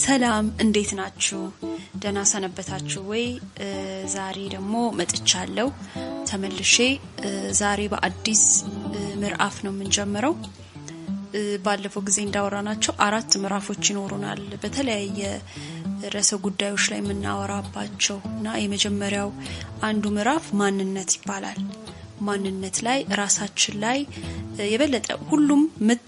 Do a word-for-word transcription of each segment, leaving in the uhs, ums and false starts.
ሰላም እንዴት ናችሁ? ደህና ሰነበታችሁ ወይ? ዛሬ ደግሞ መጥቻለሁ ተመልሼ ዛሬ በአዲስ ምዕራፍ ነው የምንጀምረው። ባለፈው ጊዜ እንዳወራናቸው አራት ምዕራፎች ይኖሩናል በተለያየ ርዕሰ ጉዳዮች ላይ የምናወራባቸውና የመጀመሪያው አንዱ ምዕራፍ ማንነት ይባላል። ማንነት ላይ ራሳችን ላይ የበለጠ ሁሉም ምት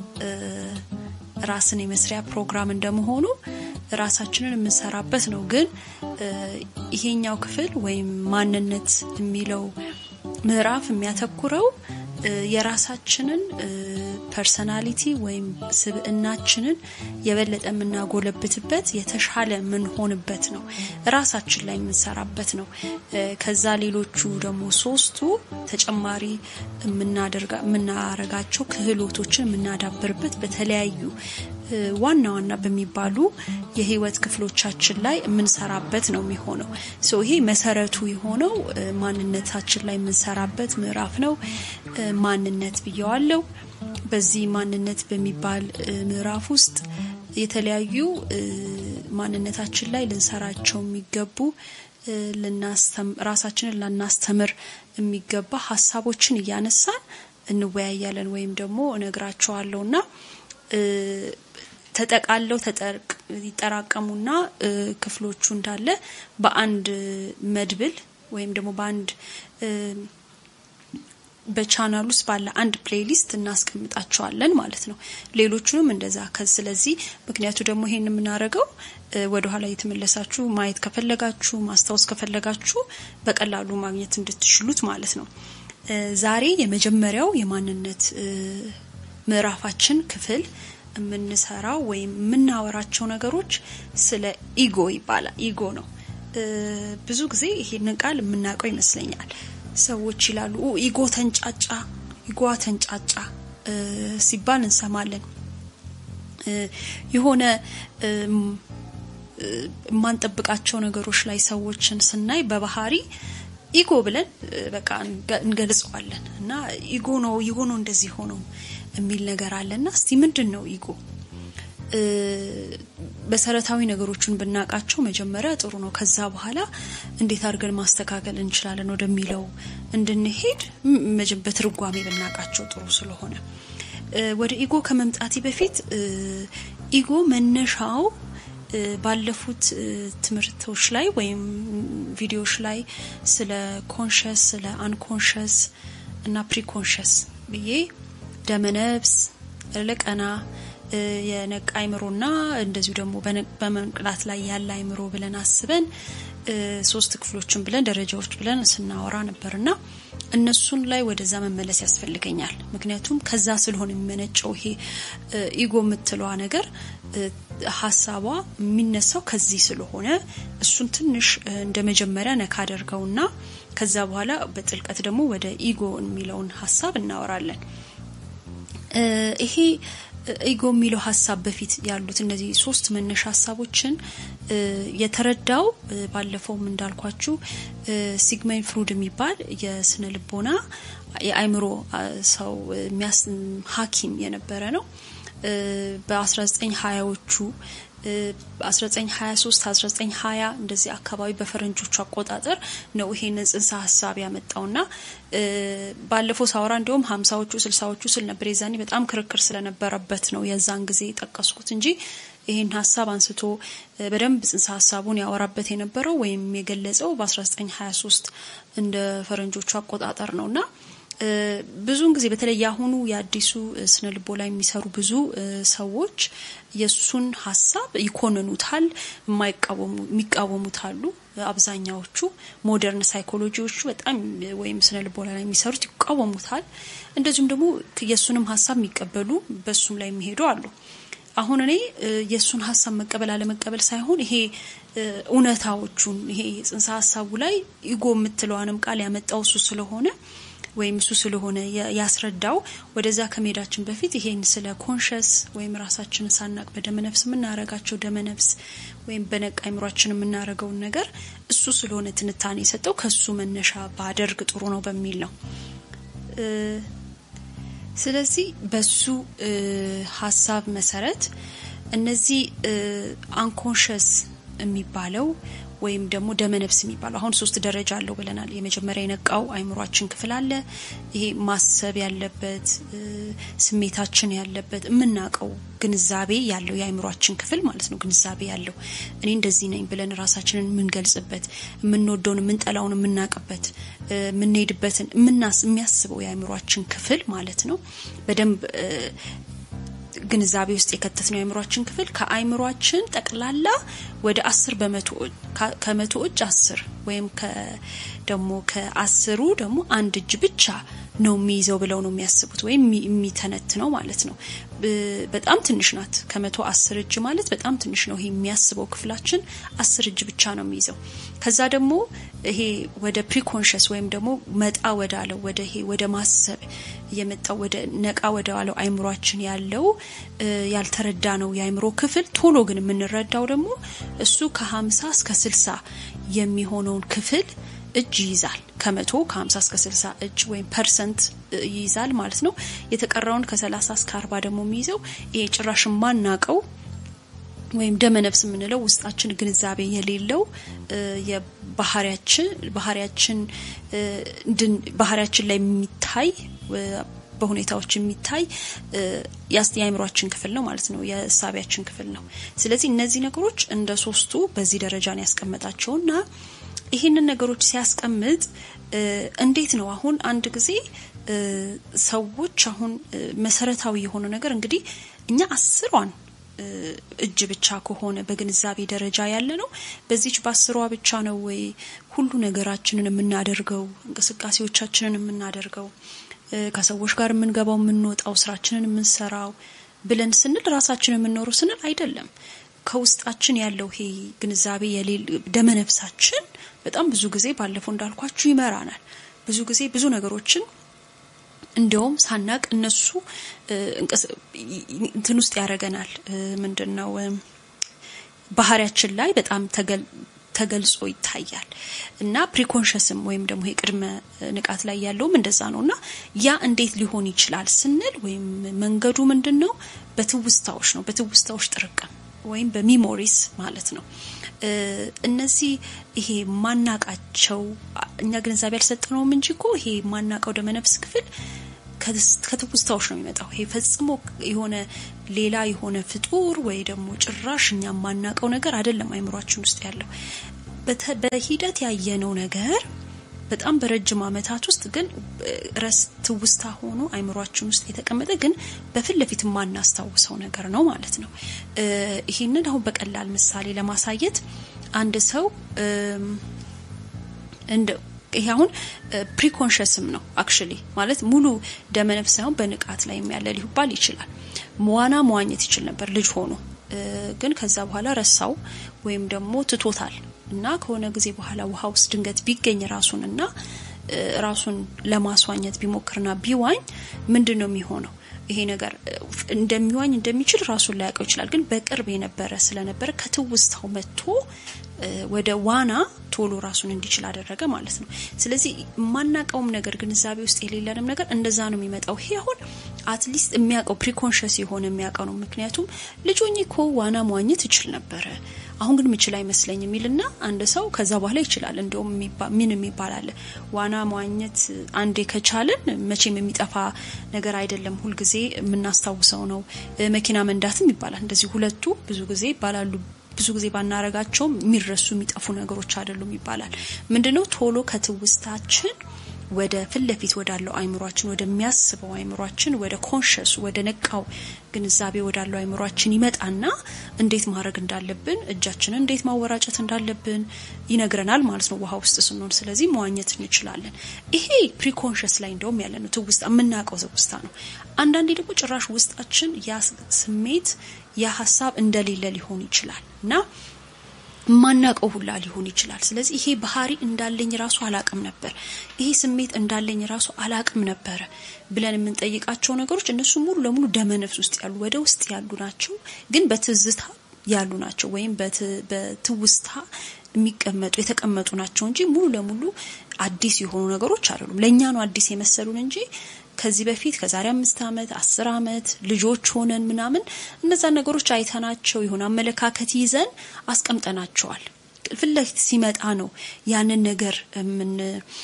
ራስን የመስሪያ ፕሮግራም እንደመሆኑ ራሳችንን የምንሰራበት ነው። ግን ይሄኛው ክፍል ወይም ማንነት የሚለው ምዕራፍ የሚያተኩረው የራሳችንን ፐርሰናሊቲ ወይም ስብዕናችንን የበለጠ የምናጎለብትበት የተሻለ ምን ሆንበት ነው። ራሳችን ላይ የምንሰራበት ነው። ከዛ ሌሎቹ ደግሞ ሶስቱ ተጨማሪ የምናደርጋ የምናረጋቸው ክህሎቶችን የምናዳብርበት በተለያዩ ዋና ዋና በሚባሉ የህይወት ክፍሎቻችን ላይ የምንሰራበት ነው የሚሆነው። ሶ ይሄ መሰረቱ የሆነው ማንነታችን ላይ የምንሰራበት ምዕራፍ ነው። ማንነት ብየዋለሁ። በዚህ ማንነት በሚባል ምዕራፍ ውስጥ የተለያዩ ማንነታችን ላይ ልንሰራቸው የሚገቡ ለናስተም ራሳችንን ለናስተምር የሚገባ ሐሳቦችን እያነሳን እንወያያለን ወይም ደግሞ እነግራቸዋለሁና ተጠቃለው ተጠርቅ ይጠራቀሙና ክፍሎቹ እንዳለ በአንድ መድብል ወይም ደግሞ በአንድ በቻናል ውስጥ ባለ አንድ ፕሌሊስት እናስቀምጣቸዋለን ማለት ነው። ሌሎቹንም እንደዛ ከስለዚህ ምክንያቱ ደግሞ ይሄን የምናረጋው ወደ ኋላ የተመለሳችሁ ማየት ከፈለጋችሁ ማስታወስ ከፈለጋችሁ በቀላሉ ማግኘት እንድትችሉት ማለት ነው። ዛሬ የመጀመሪያው የማንነት ምዕራፋችን ክፍል የምንሰራው ወይም የምናወራቸው ነገሮች ስለ ኢጎ ይባላል። ኢጎ ነው። ብዙ ጊዜ ይሄንን ቃል የምናውቀው ይመስለኛል። ሰዎች ይላሉ ኢጎ ተንጫጫ ኢጎ ተንጫጫ ሲባል እንሰማለን። የሆነ ማንጠብቃቸው ነገሮች ላይ ሰዎችን ስናይ በባህሪ ኢጎ ብለን በቃ እንገልጸዋለን እና ኢጎ ነው ኢጎ ነው እንደዚህ ሆኖ የሚል ነገር አለና እስቲ ምንድነው ኢጎ? በሰረታዊ ነገሮችን ብናቃቸው መጀመሪያ ጥሩ ነው። ከዛ በኋላ እንዴት አድርገን ማስተካከል እንችላለን ወደሚለው እንድንሄድ መጀመሪያ ትርጓሜ ብናቃቸው ጥሩ ስለሆነ ወደ ኢጎ ከመምጣቲ በፊት ኢጎ መነሻው ባለፉት ትምህርቶች ላይ ወይም ቪዲዮዎች ላይ ስለ ኮንሺየስ ስለ አንኮንሺየስ እና ፕሪኮንሺየስ ብዬ ደመነፍስ ለቀና የነቃ አይምሮና እንደዚሁ ደግሞ በመንቅላት ላይ ያለ አይምሮ ብለን አስበን ሶስት ክፍሎችን ብለን ደረጃዎች ብለን ስናወራ ነበርና እነሱን ላይ ወደዛ መመለስ ያስፈልገኛል። ምክንያቱም ከዛ ስለሆነ የሚመነጨው ይሄ ኢጎ የምትለዋ ነገር ሐሳቧ የሚነሳው ከዚህ ስለሆነ እሱን ትንሽ እንደመጀመሪያ ነካ አድርገውና ከዛ በኋላ በጥልቀት ደግሞ ወደ ኢጎ የሚለውን ሐሳብ እናወራለን። ይሄ ኢጎ የሚለው ሐሳብ በፊት ያሉት እነዚህ ሶስት መነሻ ሐሳቦችን የተረዳው ባለፈው እንዳልኳችሁ ሲግመንድ ፍሩድ የሚባል የስነ ልቦና የአይምሮ ሰው የሚያስ ሐኪም የነበረ ነው። በ1920ዎቹ አስራ ዘጠኝ ሃያ ሶስት አስራ ዘጠኝ ሃያ እንደዚህ አካባቢ በፈረንጆቹ አቆጣጠር ነው ይሄንን ጽንሰ ሐሳብ ያመጣውና ባለፈው ሳወራ እንደውም ሃምሳዎቹ ስልሳዎቹ ስለነበር የዛኔ በጣም ክርክር ስለነበረበት ነው የዛን ጊዜ ጠቀስኩት እንጂ ይሄን ሐሳብ አንስቶ በደንብ ጽንሰ ሐሳቡን ያወራበት የነበረው ወይም የገለጸው በ1923 እንደ ፈረንጆቹ አቆጣጠር ነውና ብዙን ጊዜ በተለይ ያሁኑ ያዲሱ ስነ ልቦና ላይ የሚሰሩ ብዙ ሰዎች የሱን ሐሳብ ይኮንኑታል፣ የማይቃወሙ የሚቃወሙታሉ። አብዛኛዎቹ ሞደርን ሳይኮሎጂዎች በጣም ወይም ስነ ልቦና ላይ የሚሰሩት ይቃወሙታል። እንደዚሁም ደግሞ የሱንም ሐሳብ የሚቀበሉ በሱም ላይ የሚሄዱ አሉ። አሁን እኔ የሱን ሐሳብ መቀበል አለ መቀበል ሳይሆን ይሄ ኡነታዎቹን ይሄ ጽንሰ ሐሳቡ ላይ ኢጎ የምትለዋንም ቃል ያመጣው እሱ ስለሆነ ወይም እሱ ስለሆነ ያስረዳው ወደዛ ከመሄዳችን በፊት ይሄን ስለ ኮንሺየስ ወይም ራሳችንን ሳናቅ በደመነፍስ የምናረጋቸው ደመነፍስ ወይም በነቃ አይምሮአችን የምናረጋው ነገር እሱ ስለሆነ ትንታኔ የሰጠው ከሱ መነሻ ባደርግ ጥሩ ነው በሚል ነው። ስለዚህ በሱ ሐሳብ መሰረት እነዚህ አንኮንሺየስ የሚባለው ወይም ደግሞ ደመነፍስ የሚባለው አሁን ሶስት ደረጃ አለው ብለናል። የመጀመሪያ የነቃው አይምሮአችን ክፍል አለ። ይሄ ማሰብ ያለበት ስሜታችን ያለበት የምናቀው ግንዛቤ ያለው የአይምሮአችን ክፍል ማለት ነው። ግንዛቤ ያለው እኔ እንደዚህ ነኝ ብለን ራሳችንን የምንገልጽበት የምንወደውን የምንጠላውን የምናቀበት የምንሄድበትን የምናስ የሚያስበው የአይምሮአችን ክፍል ማለት ነው። በደንብ ግንዛቤ ውስጥ የከተትነው የአይምሮአችን ክፍል ከአይምሮአችን ጠቅላላ ወደ አስር በመቶ ከመቶ እጅ አስር ወይም ከደሞ ከአስሩ ደሞ አንድ እጅ ብቻ ነው የሚይዘው ብለው ነው የሚያስቡት ወይም የሚተነትነው ማለት ነው። በጣም ትንሽ ናት። ከመቶ አስር እጅ ማለት በጣም ትንሽ ነው። ይሄ የሚያስበው ክፍላችን አስር እጅ ብቻ ነው የሚይዘው። ከዛ ደግሞ ይሄ ወደ ፕሪኮንሺየስ ወይም ደግሞ መጣ ወዳለው ወደ ይሄ ወደ ማሰብ የመጣው ወደ ነቃ ወዳለው አይምሮአችን ያለው ያልተረዳ ነው የአይምሮ ክፍል ቶሎ ግን የምንረዳው ደግሞ እሱ ከ50 እስከ ስልሳ የሚሆነውን ክፍል እጅ ይዛል። ከመቶ ከ50 እስከ ስልሳ እጅ ወይም ፐርሰንት ይዛል ማለት ነው። የተቀረውን ከ30 እስከ አርባ ደግሞ የሚይዘው ይሄ ጭራሽ ማናቀው ወይም ደመነፍስ የምንለው ውስጣችን ግንዛቤ የሌለው የባህሪያችን ባህሪያችን ባህሪያችን ላይ የሚታይ በሁኔታዎች የሚታይ የአይምሮአችን ክፍል ነው ማለት ነው። የሳቢያችን ክፍል ነው። ስለዚህ እነዚህ ነገሮች እንደ ሶስቱ በዚህ ደረጃ ነው ያስቀመጣቸውና ይሄንን ነገሮች ሲያስቀምጥ እንዴት ነው አሁን አንድ ጊዜ ሰዎች አሁን መሰረታዊ የሆነ ነገር እንግዲህ እኛ አስሯን እጅ ብቻ ከሆነ በግንዛቤ ደረጃ ያለ ነው በዚህች በአስሯ ብቻ ነው ወይ ሁሉ ነገራችንን የምናደርገው እንቅስቃሴዎቻችንን የምናደርገው ከሰዎች ጋር የምንገባው የምንወጣው ስራችንን የምንሰራው ብለን ስንል ራሳችንን የምንኖረው ስንል አይደለም። ከውስጣችን ያለው ይሄ ግንዛቤ የሌለ ደመነፍሳችን በጣም ብዙ ጊዜ ባለፈው እንዳልኳችሁ ይመራናል። ብዙ ጊዜ ብዙ ነገሮችን እንደውም ሳናቅ እነሱ እንትን ውስጥ ያረጋናል። ምንድነው ባህሪያችን ላይ በጣም ተገል ተገልጾ ይታያል እና ፕሪኮንሺየስም ወይም ደግሞ የቅድመ ንቃት ላይ ያለውም እንደዛ ነውና ያ እንዴት ሊሆን ይችላል ስንል ወይም መንገዱ ምንድነው በትውስታዎች ነው። በትውስታዎች ጥርቅም ወይም በሚሞሪስ ማለት ነው። እነዚህ ይሄ ማናቃቸው እኛ ግንዛቤ ያልሰጠነው እንጂ እኮ ይሄ ማናቀው ደመነፍስ ክፍል ከትውስታዎች ነው የሚመጣው። ይሄ ፈጽሞ የሆነ ሌላ የሆነ ፍጡር ወይ ደግሞ ጭራሽ እኛ ማናቀው ነገር አይደለም አይምሮአችን ውስጥ ያለው በሂደት ያየነው ነገር በጣም በረጅም አመታት ውስጥ ግን ረስ ትውስታ ሆኖ አይምሮአችን ውስጥ የተቀመጠ ግን በፊት ለፊት ማናስተዋውሰው ነገር ነው ማለት ነው። ይሄንን አሁን በቀላል ምሳሌ ለማሳየት አንድ ሰው እንደ ይሄ አሁን ፕሪኮንሺየስም ነው አክቹሊ ማለት ሙሉ ደመነፍስ ሳይሆን በንቃት ላይ ያለ ሊባል ይችላል። መዋና መዋኘት ይችል ነበር ልጅ ሆኖ ግን ከዛ በኋላ ረሳው ወይም ደግሞ ትቶታል እና ከሆነ ጊዜ በኋላ ውሃ ውስጥ ድንገት ቢገኝ ራሱንና ራሱን ለማስዋኘት ቢሞክርና ቢዋኝ ምንድነው የሚሆነው? ይሄ ነገር እንደሚዋኝ እንደሚችል ራሱን ላይ ያውቀው ይችላል። ግን በቅርብ የነበረ ስለነበረ ከትውስታው መጥቶ ወደ ዋና ቶሎ ራሱን እንዲችል አደረገ ማለት ነው። ስለዚህ ማናቀውም ነገር ግንዛቤ ውስጥ የሌለንም ነገር እንደዛ ነው የሚመጣው። ይሄ አሁን አትሊስት የሚያውቀው ፕሪኮንሺየስ የሆነ የሚያውቀው ነው። ምክንያቱም ልጆኝኮ ዋና መዋኘት ይችል ነበር አሁን ግን ምችል አይመስለኝም ይልና አንድ ሰው ከዛ በኋላ ይችላል። እንደውም ምን የሚባል አለ ዋና መዋኘት አንዴ ከቻለን መቼም የሚጠፋ ነገር አይደለም ሁሉ ጊዜ የምናስተዋውሰው ነው። መኪና መንዳትም ይባላል እንደዚህ ሁለቱ ብዙ ጊዜ ይባላሉ። ብዙ ጊዜ ባናረጋቸው የሚረሱ የሚጠፉ ነገሮች አይደሉም ይባላል። ምንድነው ቶሎ ከትውስታችን ወደ ፍለፊት ወዳለው አይምሮአችን ወደሚያስበው አይምሮአችን ወደ ኮንሺየስ ወደ ነቃው ግንዛቤ ወዳለው አይምሮአችን ይመጣና እንዴት ማድረግ እንዳለብን እጃችንን እንዴት ማወራጨት እንዳለብን ይነግረናል ማለት ነው ውሃ ውስጥ ስንሆን። ስለዚህ መዋኘት እንችላለን። ይሄ ፕሪኮንሺየስ ላይ እንደውም ያለ ነው ትውስታ የምናቀው ትውስታ ነው። አንዳንዴ ደግሞ ጭራሽ ውስጣችን ያ ስሜት ያ ሐሳብ እንደሌለ ሊሆን ይችላልና ማናቀው ሁላ ሊሆን ይችላል። ስለዚህ ይሄ ባህሪ እንዳለኝ ራሱ አላቅም ነበር ይሄ ስሜት እንዳለኝ ራሱ አላቅም ነበር ብለን የምንጠይቃቸው ነገሮች እነሱ ሙሉ ለሙሉ ደመነፍስ ውስጥ ያሉ ወደ ውስጥ ያሉ ናቸው። ግን በትዝታ ያሉ ናቸው ወይም በትውስታ የሚቀመጡ የተቀመጡ ናቸው እንጂ ሙሉ ለሙሉ አዲስ የሆኑ ነገሮች አይደሉም። ለኛ ነው አዲስ የመሰሉን እንጂ ከዚህ በፊት ከዛሬ አምስት አመት አስር አመት ልጆች ሆነን ምናምን እነዛ ነገሮች አይተናቸው ይሆን አመለካከት ይዘን አስቀምጠናቸዋል ፍለፊት ሲመጣ ነው ያንን ነገር ምን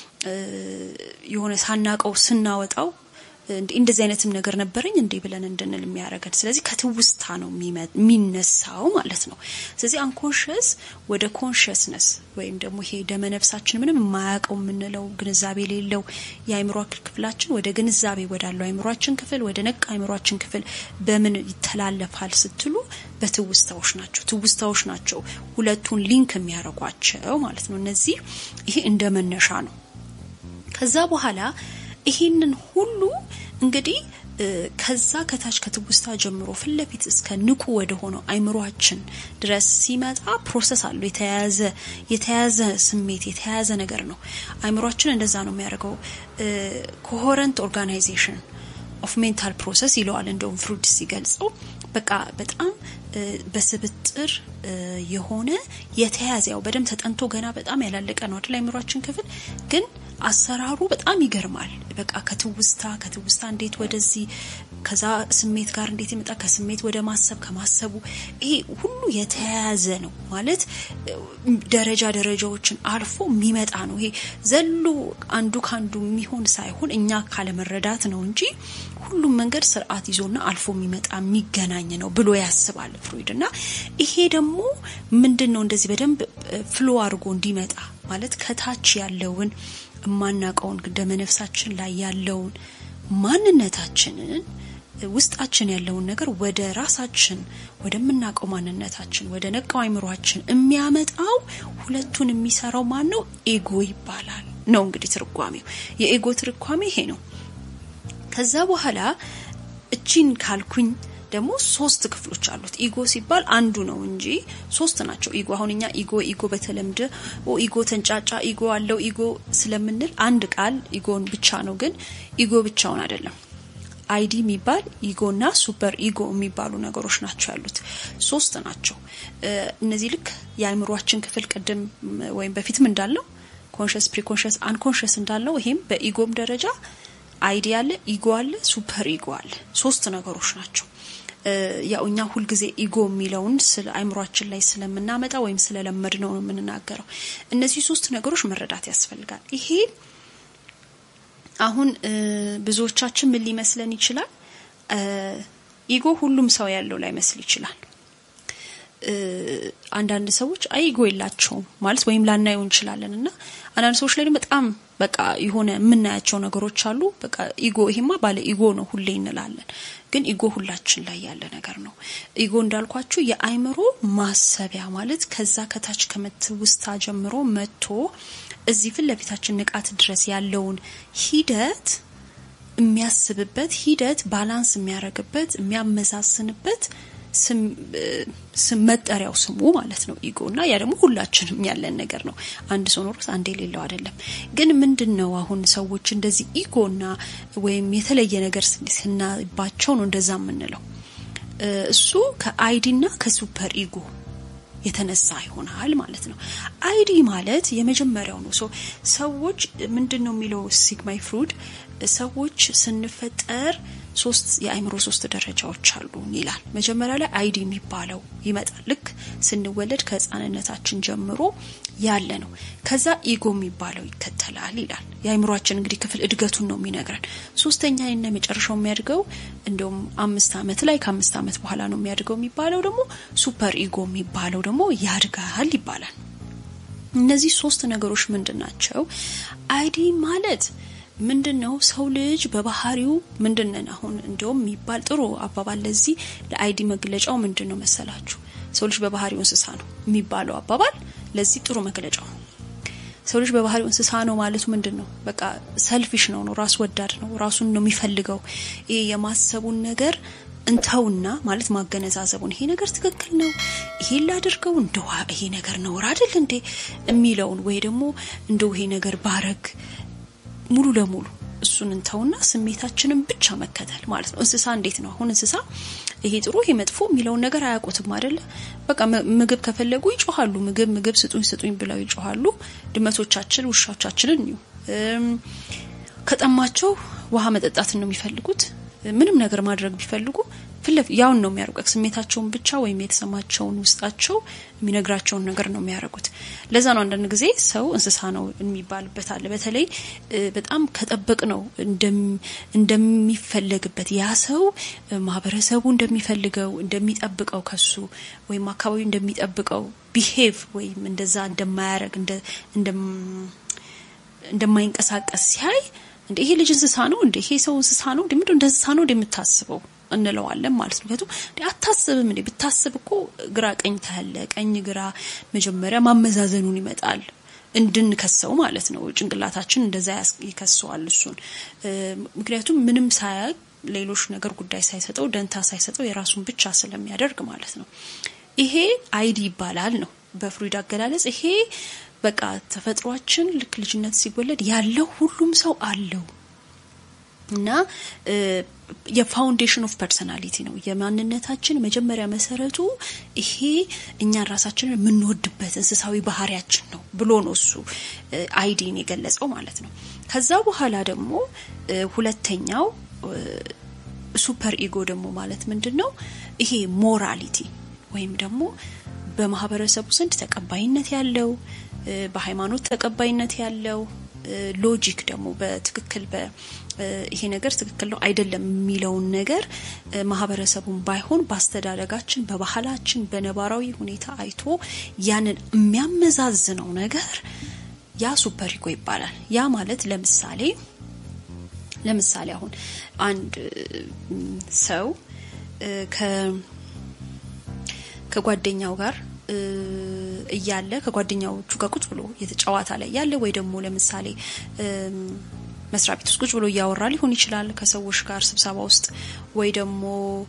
የሆነ ሳናቀው ስናወጣው እንደዚህ አይነትም ነገር ነበርኝ እንዴ ብለን እንድንል የሚያረጋድ ስለዚህ ከትውስታ ነው የሚነሳው ማለት ነው ስለዚህ አንኮንሺየስ ወደ ኮንሺየስነስ ወይም ደግሞ ይሄ ደመነፍሳችን ምንም ማያቀው ምንለው ግንዛቤ የሌለው የአይምሮ ክፍላችን ወደ ግንዛቤ ወዳለው አይምሮአችን ክፍል ወደ ነቃ አይምሮአችን ክፍል በምን ይተላለፋል ስትሉ በትውስታዎች ናቸው ትውስታዎች ናቸው ሁለቱን ሊንክ የሚያረጋቸው ማለት ነው እነዚህ ይሄ እንደመነሻ ነው ከዛ በኋላ ይሄንን ሁሉ እንግዲህ ከዛ ከታች ከትውስታ ጀምሮ ፍለፊት እስከ ንቁ ወደ ሆነው አይምሮአችን ድረስ ሲመጣ ፕሮሰስ አለው የተያያዘ የተያያዘ ስሜት የተያያዘ ነገር ነው አይምሮአችን እንደዛ ነው የሚያደርገው ኮሄረንት ኦርጋናይዜሽን ኦፍ ሜንታል ፕሮሰስ ይለዋል እንደውም ፍሩድ ሲገልጸው በቃ በጣም በስብጥር የሆነ የተያያዘው በደም ተጠንቶ ገና በጣም ያላለቀ ነው አይደል አይምሮአችን ክፍል ግን አሰራሩ በጣም ይገርማል በቃ ከትውስታ ከትውስታ እንዴት ወደዚህ ከዛ ስሜት ጋር እንዴት ይመጣ ከስሜት ወደ ማሰብ ከማሰቡ ይሄ ሁሉ የተያያዘ ነው ማለት ደረጃ ደረጃዎችን አልፎ የሚመጣ ነው ይሄ ዘሎ አንዱ ካንዱ የሚሆን ሳይሆን እኛ ካለ መረዳት ነው እንጂ ሁሉም መንገድ ስርዓት ይዞና አልፎ የሚመጣ የሚገናኝ ነው ብሎ ያስባል ፍሩይድና ይሄ ደግሞ ምንድነው እንደዚህ በደንብ ፍሎ አድርጎ እንዲመጣ ማለት ከታች ያለውን ማናቀውን ደመነፍሳችን ላይ ያለውን ማንነታችንን ውስጣችን ያለውን ነገር ወደ ራሳችን ወደምናቀው ማንነታችን ወደ ነቃው አይምሮአችን የሚያመጣው ሁለቱን የሚሰራው ማን ነው ኤጎ ይባላል ነው እንግዲህ ትርጓሜው የኤጎ ትርጓሜ ይሄ ነው ከዛ በኋላ እቺን ካልኩኝ ደግሞ ሶስት ክፍሎች አሉት ኢጎ ሲባል አንዱ ነው እንጂ ሶስት ናቸው ኢጎ አሁንኛ ኢጎ ኢጎ በተለምደ ኦ ኢጎ ተንጫጫ ኢጎ አለው ኢጎ ስለምንል አንድ ቃል ኢጎን ብቻ ነው ግን ኢጎ ብቻውን አይደለም አይዲ የሚባል ኢጎና ሱፐር ኢጎ የሚባሉ ነገሮች ናቸው ያሉት ሶስት ናቸው እነዚህ ልክ የአይምሮአችን ክፍል ቀደም ወይም በፊትም እንዳለው ኮንሺየስ ፕሪኮንሺየስ አንኮንሺየስ እንዳለው ይሄም በኢጎም ደረጃ አይዲ አለ ኢጎ አለ ሱፐር ኢጎ አለ ሶስት ነገሮች ናቸው ያውኛ ሁሉ ጊዜ ኢጎ የሚለውን ስለ አይምሮአችን ላይ ስለምናመጣ ወይም ስለለመድ ነው የምንናገረው እነዚህ ሶስት ነገሮች መረዳት ያስፈልጋል ይሄ አሁን ብዙዎቻችን ምን ሊመስለን ይችላል ኢጎ ሁሉም ሰው ያለው ላይ መስል ይችላል አንዳንድ ሰዎች አይጎ ይላቸው ማለት ወይም ላናየው እንችላለንና አንዳንድ ሰዎች ላይ በጣም በቃ የሆነ ምናያቸው ነገሮች አሉ በቃ ኢጎ ይሄማ ባለ ኢጎ ነው ሁሌ እንላለን ግን ኢጎ ሁላችን ላይ ያለ ነገር ነው ኢጎ እንዳልኳችሁ የአይምሮ ማሰቢያ ማለት ከዛ ከታች ከመትውስታ ጀምሮ መጥቶ እዚህ ፍለፊታችን ንቃት ድረስ ያለውን ሂደት የሚያስብበት ሂደት ባላንስ የሚያረግበት የሚያመዛዝንበት ስም መጠሪያው ስሙ ማለት ነው ኢጎና ያ ደግሞ ሁላችንም ያለን ነገር ነው አንድ ሰው ኖርስ አንዴ ሌላው አይደለም ግን ምንድነው አሁን ሰዎች እንደዚህ ኢጎና ወይም የተለየ ነገር ስናባቸው ነው እንደዛ ምንለው እሱ ከአይዲና ከሱፐር ኢጎ የተነሳ ይሆናል ማለት ነው አይዲ ማለት የመጀመሪያው ነው ሰዎች ምንድነው የሚለው ሲግማይ ፍሩድ ሰዎች ስንፈጠር ሶስት የአይምሮ ሶስት ደረጃዎች አሉ ይላል መጀመሪያ ላይ አይዲ የሚባለው ይመጣል ልክ ስንወለድ ከህፃንነታችን ጀምሮ ያለ ነው ከዛ ኢጎ የሚባለው ይከተላል ይላል የአይምሮአችን እንግዲህ ክፍል እድገቱን ነው የሚነግረን ሶስተኛ እና መጨረሻው የሚያድገው እንደውም አምስት አመት ላይ ከአምስት አመት በኋላ ነው የሚያድገው የሚባለው ደግሞ ሱፐር ኢጎ የሚባለው ደግሞ ያድጋል ይባላል እነዚህ ሶስት ነገሮች ምንድናቸው አይዲ ማለት ምንድነው ሰው ልጅ በባህሪው ምንድነው አሁን እንደውም የሚባል ጥሩ አባባል ለዚህ ለአይዲ መግለጫው ምንድነው መሰላችሁ ሰው ልጅ በባህሪው እንስሳ ነው የሚባለው አባባል ለዚህ ጥሩ መግለጫው ሰው ልጅ በባህሪው እንስሳ ነው ማለት ምንድነው በቃ ሰልፊሽ ነው ነው ራስ ወዳድ ነው ራሱን ነው የሚፈልገው ይሄ የማሰቡን ነገር እንተውና ማለት ማገነዛዘቡን ይሄ ነገር ትክክል ነው ይሄ ላድርገው እንደው ይሄ ነገር ነው አይደል እንዴ የሚለውን ወይ ደግሞ እንደው ይሄ ነገር ባረግ ሙሉ ለሙሉ እሱን እንተውና ስሜታችንን ብቻ መከተል ማለት ነው እንስሳ እንዴት ነው አሁን እንስሳ ይሄ ጥሩ ይሄ መጥፎ የሚለው ነገር አያውቁትም አይደል በቃ ምግብ ከፈለጉ ይጮሃሉ ምግብ ምግብ ስጡኝ ስጡኝ ብለው ይጮሃሉ ድመቶቻችን ውሻዎቻችንን ነው ከጠማቸው ውሃ መጠጣት ነው የሚፈልጉት ምንም ነገር ማድረግ ቢፈልጉ ፍለፍ ያው ነው የሚያርቁት ስሜታቸውን ብቻ ወይም የተሰማቸውን ውስጣቸው የሚነግራቸውን ነገር ነው የሚያረጉት ለዛ ነው አንደን ጊዜ ሰው እንስሳ ነው የሚባልበት አለ በተለይ በጣም ከጠበቅ ነው እንደም እንደሚፈልግበት ያ ሰው ማህበረሰቡ እንደሚፈልገው እንደሚጠብቀው ከሱ ወይም አካባቢው እንደሚጠብቀው ቢሄቭ ወይም እንደዛ እንደማያረግ እንደ እንደም እንደማይንቀሳቀስ ሲያይ እንደ ይሄ ልጅ እንስሳ ነው እንደ ይሄ ሰው እንስሳ ነው እንደ ምንድነው እንስሳ ነው እንደምታስበው እንለዋለን ማለት ነው ከቱ አታስብም እንዴ ብታስብ እኮ ግራ ቀኝ ታለ ቀኝ ግራ መጀመሪያ ማመዛዘኑን ይመጣል እንድንከሰው ማለት ነው ጭንቅላታችን እንደዛ ይከሰዋል እሱን ምክንያቱም ምንም ሳያቅ ሌሎች ነገር ጉዳይ ሳይሰጠው ደንታ ሳይሰጠው የራሱን ብቻ ስለሚያደርግ ማለት ነው ይሄ አይዲ ይባላል ነው በፍሩይድ አገላለጽ ይሄ በቃ ተፈጥሯችን ልክ ልጅነት ሲወለድ ያለው ሁሉም ሰው አለው እና የፋውንዴሽን ኦፍ ፐርሰናሊቲ ነው የማንነታችን መጀመሪያ መሰረቱ ይሄ እኛ ራሳችንን የምንወድበት እንስሳዊ ባህሪያችን ነው ብሎ ነው እሱ አይዲን የገለጸው ማለት ነው ከዛ በኋላ ደግሞ ሁለተኛው ሱፐር ኢጎ ደግሞ ማለት ምንድነው ይሄ ሞራሊቲ ወይም ደግሞ በማህበረሰቡ ዘንድ ተቀባይነት ያለው በሃይማኖት ተቀባይነት ያለው ሎጂክ ደግሞ በትክክል በ ይሄ ነገር ትክክል ነው አይደለም የሚለው ነገር ማህበረሰቡን ባይሆን ባስተዳደጋችን በባህላችን በነባራዊ ሁኔታ አይቶ ያንን የሚያመዛዝነው ነገር ያ ሱፐር ኢጎ ይባላል ያ ማለት ለምሳሌ ለምሳሌ አሁን አንድ ሰው ከ ከጓደኛው ጋር እያለ ከጓደኛዎቹ ጋር ቁጭ ብሎ የተጫዋታ ላይ ያለ ወይ ደግሞ ለምሳሌ መስሪያ ቤት ውስጥ ቁጭ ብሎ ያወራ ሊሆን ይችላል ከሰዎች ጋር ስብሰባ ውስጥ ወይ ደግሞ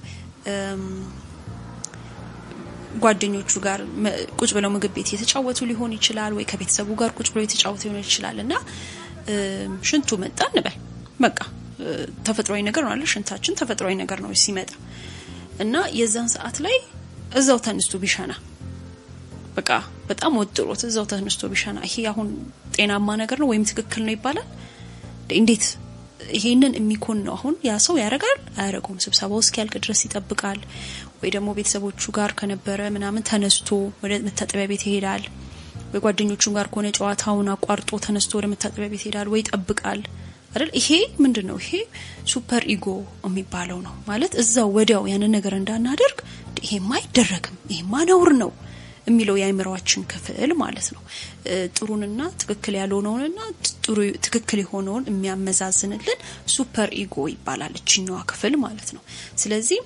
ጓደኞቹ ጋር ቁጭ ብለው ምግብ ቤት የተጫወቱ ሊሆን ይችላል ወይ ከቤተሰቡ ጋር ቁጭ ብሎ የተጫወቱ ሊሆን ይችላልና ሽንቱ መጣ እንበል በቃ ተፈጥሯዊ ነገር ነው አይደል ሽንታችን ተፈጥሯዊ ነገር ነው ሲመጣ እና የዛን ሰዓት ላይ እዛው ተነስቶ ቢሻና በቃ በጣም ወጥሮት እዛው ተነስቶ ቢሻና ይሄ አሁን ጤናማ ነገር ነው ወይም ትክክል ነው ይባላል እንዴት ይሄንን የሚኮን ነው አሁን ያ ሰው ያረጋል አያረጋውም ስብሰባው እስኪያልቅ ድረስ ይጠብቃል ወይ ደግሞ ቤተሰቦቹ ጋር ከነበረ ምናምን ተነስቶ ወደ መታጠቢያ ቤት ይሄዳል ወይ ጓደኞቹ ጋር ከሆነ ጨዋታውን አቋርጦ ተነስቶ ወደ መታጠቢያ ቤት ይሄዳል ወይ ይጠብቃል አይደል ይሄ ምንድነው ይሄ ሱፐር ኢጎ የሚባለው ነው ማለት እዛው ወዲያው ያንን ነገር እንዳናደርግ ይሄ ማይደረግም ይሄ ማነውር ነው የሚለው ያይምሮአችን ክፍል ማለት ነው ጥሩንና ትክክል ያልሆነውንና ጥሩ ትክክል የሆነውን የሚያመዛዝንልን ሱፐር ኢጎ ይባላል እቺኛዋ ክፍል ማለት ነው ስለዚህ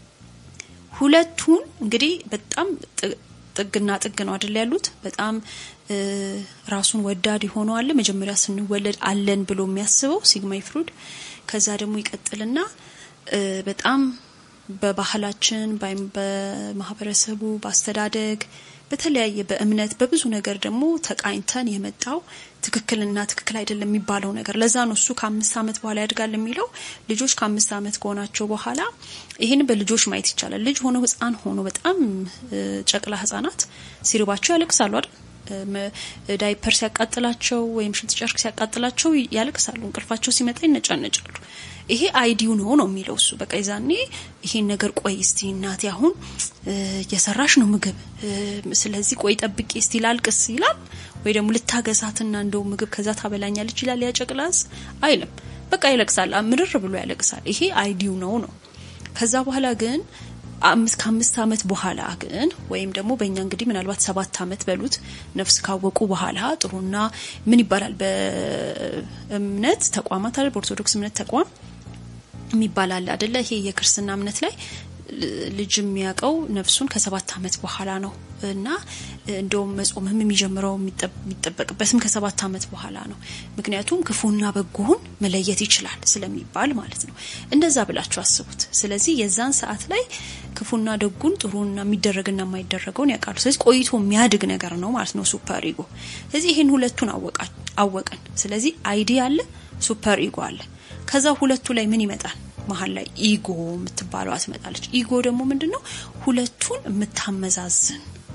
ሁለቱን እንግዲህ በጣም ጥግና ጥግ ነው አይደል ያሉት በጣም ራሱን ወዳድ ሆኖ አለ መጀመሪያ ስንወለድ አለን ብሎ የሚያስበው ሲግማይ ፍሩድ ከዛ ደግሞ ይቀጥልና በጣም በባህላችን በማህበረሰቡ ባስተዳደግ በተለያየ በእምነት በብዙ ነገር ደግሞ ተቃኝተን የመጣው ትክክልና ትክክል አይደለም የሚባለው ነገር ለዛ ነው እሱ ከአምስት አመት በኋላ ያድጋል የሚለው ልጆች ከአምስት አመት ከሆናቸው በኋላ ይሄን በልጆች ማየት ይቻላል ልጅ ሆኖ ህፃን ሆኖ በጣም ጨቅላ ህፃናት ሲርባቸው ያለቅሳሉ አይደል ዳይፐር ሲያቃጥላቸው ወይም ሽንት ጨርቅ ሲያቃጥላቸው ያለቅሳሉ እንቅልፋቸው ሲመጣ ይነጫነጫሉ ይሄ አይዲው ነው ነው የሚለው እሱ በቃ ይዛኔ ይሄን ነገር ቆይ እስቲ እናት ያሁን የሰራሽ ነው ምግብ ስለዚህ ቆይ ጠብቂ እስቲ ላልቅስ ይላል ወይ ደግሞ ልታገሳትና እንደው ምግብ ከዛ ታበላኛለች ይላል ያጨቅላስ አይልም በቃ ይለቅሳል አምርር ብሎ ያለቅሳል ይሄ አይዲው ነው ነው ከዛ በኋላ ግን አምስት ከአምስት አመት በኋላ ግን ወይም ደግሞ በእኛ እንግዲህ ምናልባት ሰባት አመት በሉት ነፍስ ካወቁ በኋላ ጥሩና ምን ይባላል በእምነት ተቋማት አይደል በኦርቶዶክስ እምነት ተቋም የሚባላል አይደለ ይሄ የክርስትና እምነት ላይ ልጅ የሚያቀው ነፍሱን ከሰባት አመት በኋላ ነው እና እንደውም መጾምም የሚጀምረው የሚጠበቅበትም ከሰባት አመት በኋላ ነው ምክንያቱም ክፉና በጎን መለየት ይችላል ስለሚባል ማለት ነው እንደዛ ብላችሁ አስቡት ስለዚህ የዛን ሰዓት ላይ ክፉና ደጉን ጥሩና የሚደረግና የማይደረገውን ያቃሉ ስለዚህ ቆይቶ የሚያድግ ነገር ነው ማለት ነው ሱፐር ኢጎ ስለዚህ ይሄን ሁለቱን አወቃ አወቀን ስለዚህ አይዲ አለ ሱፐር ኢጎ አለ ከዛ ሁለቱ ላይ ምን ይመጣል መሃል ላይ ኢጎ የምትባለው አትመጣለች ኢጎ ደግሞ ምንድነው ሁለቱን የምታመዛዝን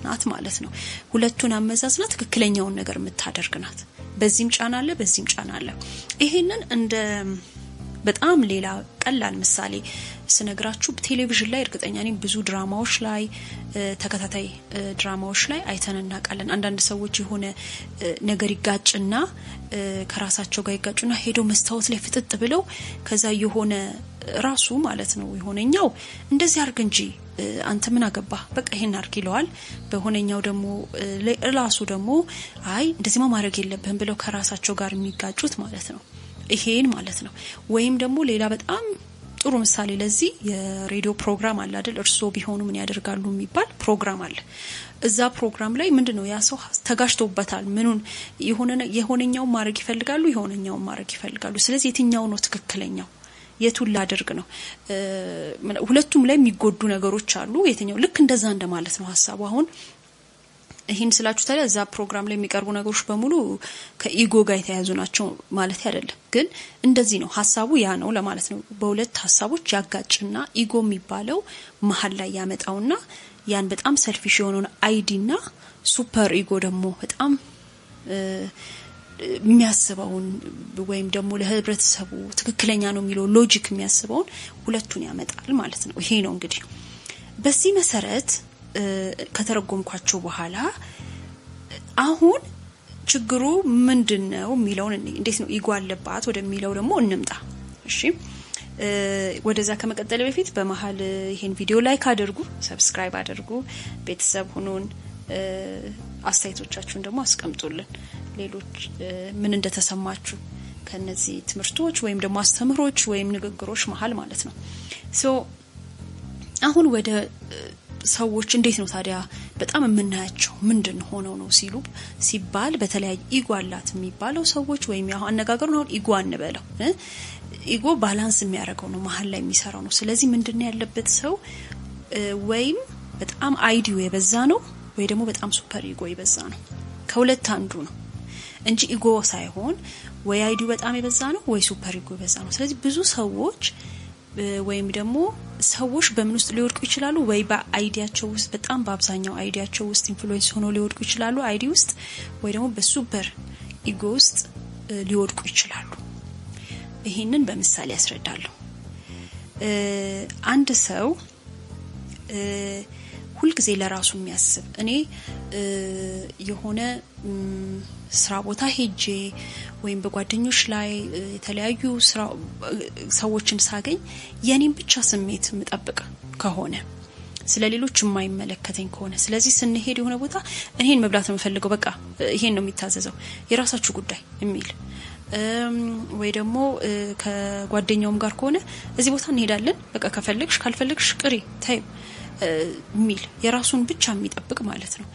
ናት ማለት ነው ሁለቱን አመዛዝና ትክክለኛውን ነገር የምታደርግናት በዚህም ጫና አለ በዚህም ጫና አለ ይሄንን እንደ በጣም ሌላ ቀላል ምሳሌ ስነግራችሁ ቴሌቪዥን ላይ እርግጠኛ ነኝ ብዙ ድራማዎች ላይ ተከታታይ ድራማዎች ላይ አይተንና ቃለን አንዳንድ ሰዎች የሆነ ነገር ይጋጭና ከራሳቸው ጋር ይጋጩና ሄዶ መስታወት ላይ ፍጥጥ ብለው ከዛ የሆነ ራሱ ማለት ነው የሆነኛው እንደዚህ አርግ እንጂ አንተ ምን አገባ በቃ ይሄን አርግ ይለዋል በሆነኛው ደግሞ ራሱ ደግሞ አይ እንደዚህ ማድረግ የለብህም ብለው ከራሳቸው ጋር የሚጋጩት ማለት ነው ይሄን ማለት ነው ወይም ደግሞ ሌላ በጣም ጥሩ ምሳሌ ለዚህ የሬዲዮ ፕሮግራም አለ አይደል እርሶ ቢሆኑ ምን ያደርጋሉ የሚባል ፕሮግራም አለ እዛ ፕሮግራም ላይ ምንድነው ያ ሰው ተጋሽቶበታል ምኑን የሆነ የሆነኛው ማድረግ ይፈልጋሉ የሆነኛው ማድረግ ይፈልጋሉ ስለዚህ የትኛው ነው ትክክለኛው የቱን ላደርግ ነው ሁለቱም ላይ የሚጎዱ ነገሮች አሉ የትኛው ልክ እንደዛ እንደማለት ነው ሐሳቡ አሁን ይሄን ስላችሁ ታዲያ እዛ ፕሮግራም ላይ የሚቀርቡ ነገሮች በሙሉ ከኢጎ ጋር የተያዙ ናቸው ማለት አይደለም ግን እንደዚህ ነው ሐሳቡ ያ ነው ለማለት ነው በሁለት ሐሳቦች ያጋጭና ኢጎ የሚባለው መሃል ላይ ያመጣውና ያን በጣም ሰልፊሽ የሆነውን አይዲና ሱፐር ኢጎ ደግሞ በጣም የሚያስበውን ወይም ደግሞ ለህብረተሰቡ ትክክለኛ ነው የሚለው ሎጂክ የሚያስበውን ሁለቱን ያመጣል ማለት ነው ይሄ ነው እንግዲህ በዚህ መሰረት ከተረጎምኳቸው በኋላ አሁን ችግሩ ምንድነው የሚለውን እንዴት ነው ኢጎ አለባት ወደሚለው ደግሞ እንምጣ እሺ ወደዛ ከመቀጠል በፊት በመሃል ይሄን ቪዲዮ ላይክ አድርጉ ሰብስክራይብ አድርጉ ቤተሰብ ሁኑን አስተያየቶቻችሁን ደግሞ አስቀምጡልን ሌሎች ምን እንደተሰማችሁ ከነዚህ ትምህርቶች ወይም ደግሞ አስተምሮች ወይም ንግግሮች መሃል ማለት ነው ሶ አሁን ወደ ሰዎች እንዴት ነው ታዲያ በጣም የምናያቸው ምንድን ሆነው ነው ሲሉ ሲባል በተለያየ ኢጎ አላት የሚባለው ሰዎች ወይም ያው አነጋገሩ ነው ኢጎ አንበለው ኢጎ ባላንስ የሚያደርገው ነው መሃል ላይ የሚሰራው ነው ስለዚህ ምንድነው ያለበት ሰው ወይም በጣም አይዲው የበዛ ነው ወይ ደግሞ በጣም ሱፐር ኢጎ የበዛ ነው ከሁለት አንዱ ነው እንጂ ኢጎ ሳይሆን ወይ አይዲው በጣም የበዛ ነው ወይ ሱፐር ኢጎ የበዛ ነው ስለዚህ ብዙ ሰዎች ወይም ደግሞ ሰዎች በምን ውስጥ ሊወድቁ ይችላሉ ወይ በአይዲያቸው ውስጥ በጣም በአብዛኛው አይዲያቸው ውስጥ ኢንፍሉዌንስ ሆኖ ሊወድቁ ይችላሉ አይዲ ውስጥ ወይ ደግሞ በሱፐር ኢጎ ውስጥ ሊወድቁ ይችላሉ ይሄንን በምሳሌ ያስረዳለሁ አንድ ሰው ሁሉ ጊዜ ለራሱ የሚያስብ እኔ የሆነ ስራ ቦታ ሄጄ ወይም በጓደኞች ላይ የተለያዩ ስራ ሰዎችን ሳገኝ የኔን ብቻ ስሜት ምጠብቅ ከሆነ ስለሌሎች የማይመለከተኝ ከሆነ ስለዚህ ስንሄድ የሆነ ቦታ እኔን መብላት ነው ፈልገው በቃ ይሄን ነው የሚታዘዘው የራሳችሁ ጉዳይ የሚል ወይ ደግሞ ከጓደኛውም ጋር ከሆነ እዚህ ቦታ እንሄዳለን በቃ ከፈለግሽ ካልፈለግሽ ቅሪ ታይ ሚል የራሱን ብቻ የሚጠብቅ ማለት ነው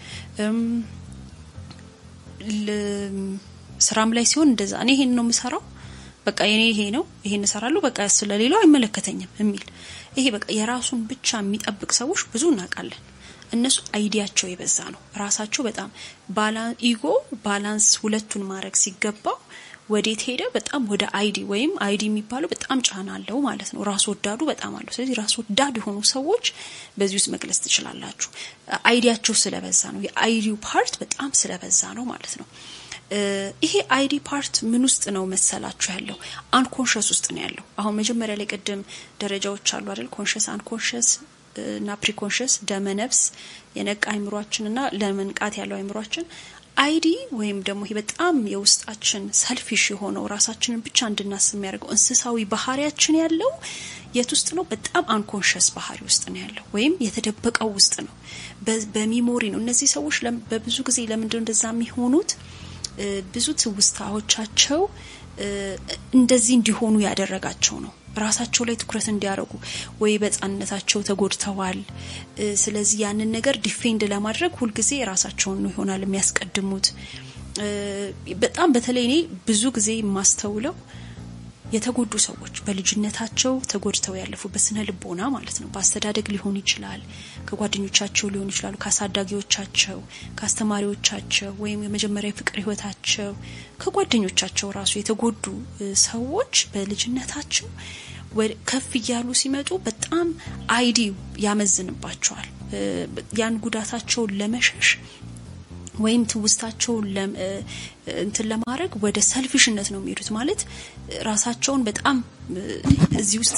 ስራም ላይ ሲሆን እንደዛ እኔ ይሄን ነው የምሰራው በቃ የኔ ይሄ ነው ይሄን እሰራለሁ በቃ ስለሌላው አይመለከተኝም የሚል ይሄ በቃ የራሱን ብቻ የሚጠብቅ ሰዎች ብዙ እናቃለን እነሱ አይዲያቸው የበዛ ነው ራሳቸው በጣም ባላንስ ኢጎ ባላንስ ሁለቱን ማድረግ ሲገባው ወዴት ሄደ በጣም ወደ አይዲ ወይም አይዲ የሚባለው በጣም ጫና አለው ማለት ነው ራስ ወዳዱ በጣም አለው ስለዚህ ራስ ወዳድ የሆኑ ሰዎች በዚህ ውስጥ መግለጽ ትችላላችሁ አይዲያቸው ስለበዛ ነው የአይዲው ፓርት በጣም ስለበዛ ነው ማለት ነው ይሄ አይዲ ፓርት ምን ውስጥ ነው መሰላችሁ ያለው አንኮንሺየስ ውስጥ ነው ያለው አሁን መጀመሪያ ላይ ቀደም ደረጃዎች አሉ አይደል ኮንሺየስ አንኮንሺየስ እና ፕሪኮንሺየስ ደመነፍስ የነቃ አይምሮአችንና ለመንቃት ያለው አይምሮአችን አይዲ ወይም ደግሞ ይሄ በጣም የውስጣችን ሰልፊሽ የሆነው ራሳችንን ብቻ እንድናስብ የሚያደርገው እንስሳዊ ባህሪያችን ያለው የት ውስጥ ነው በጣም አንኮንሺየስ ባህሪ ውስጥ ነው ያለው ወይም የተደበቀው ውስጥ ነው በሚሞሪ ነው እነዚህ ሰዎች በብዙ ጊዜ ለምንድነው እንደዛ የሚሆኑት ብዙ ትውስታዎቻቸው እንደዚህ እንዲሆኑ ያደረጋቸው ነው ራሳቸው ላይ ትኩረት እንዲያረጉ ወይ በጻነታቸው ተጎድተዋል ስለዚህ ያንን ነገር ዲፌንድ ለማድረግ ሁሉ ጊዜ ራሳቸውን ነው ይሆናል የሚያስቀድሙት በጣም በተለይ እኔ ብዙ ጊዜ ማስተውለው የተጎዱ ሰዎች በልጅነታቸው ተጎድተው ያለፉ በስነ ልቦና ማለት ነው በአስተዳደግ ሊሆን ይችላል ከጓደኞቻቸው ሊሆን ይችላል ከአሳዳጊዎቻቸው ከአስተማሪዎቻቸው ወይም የመጀመሪያ ፍቅር ህይወታቸው ከጓደኞቻቸው ራሱ የተጎዱ ሰዎች በልጅነታቸው ከፍ ይያሉ ሲመጡ በጣም አይዲ ያመዝንባቸዋል ያን ጉዳታቸውን ለመሸሽ ወይም ትውስታቸውን እንትን ለማድረግ ወደ ሰልፊሽነት ነው የሚሄዱት ማለት ራሳቸውን በጣም እዚህ ውስጥ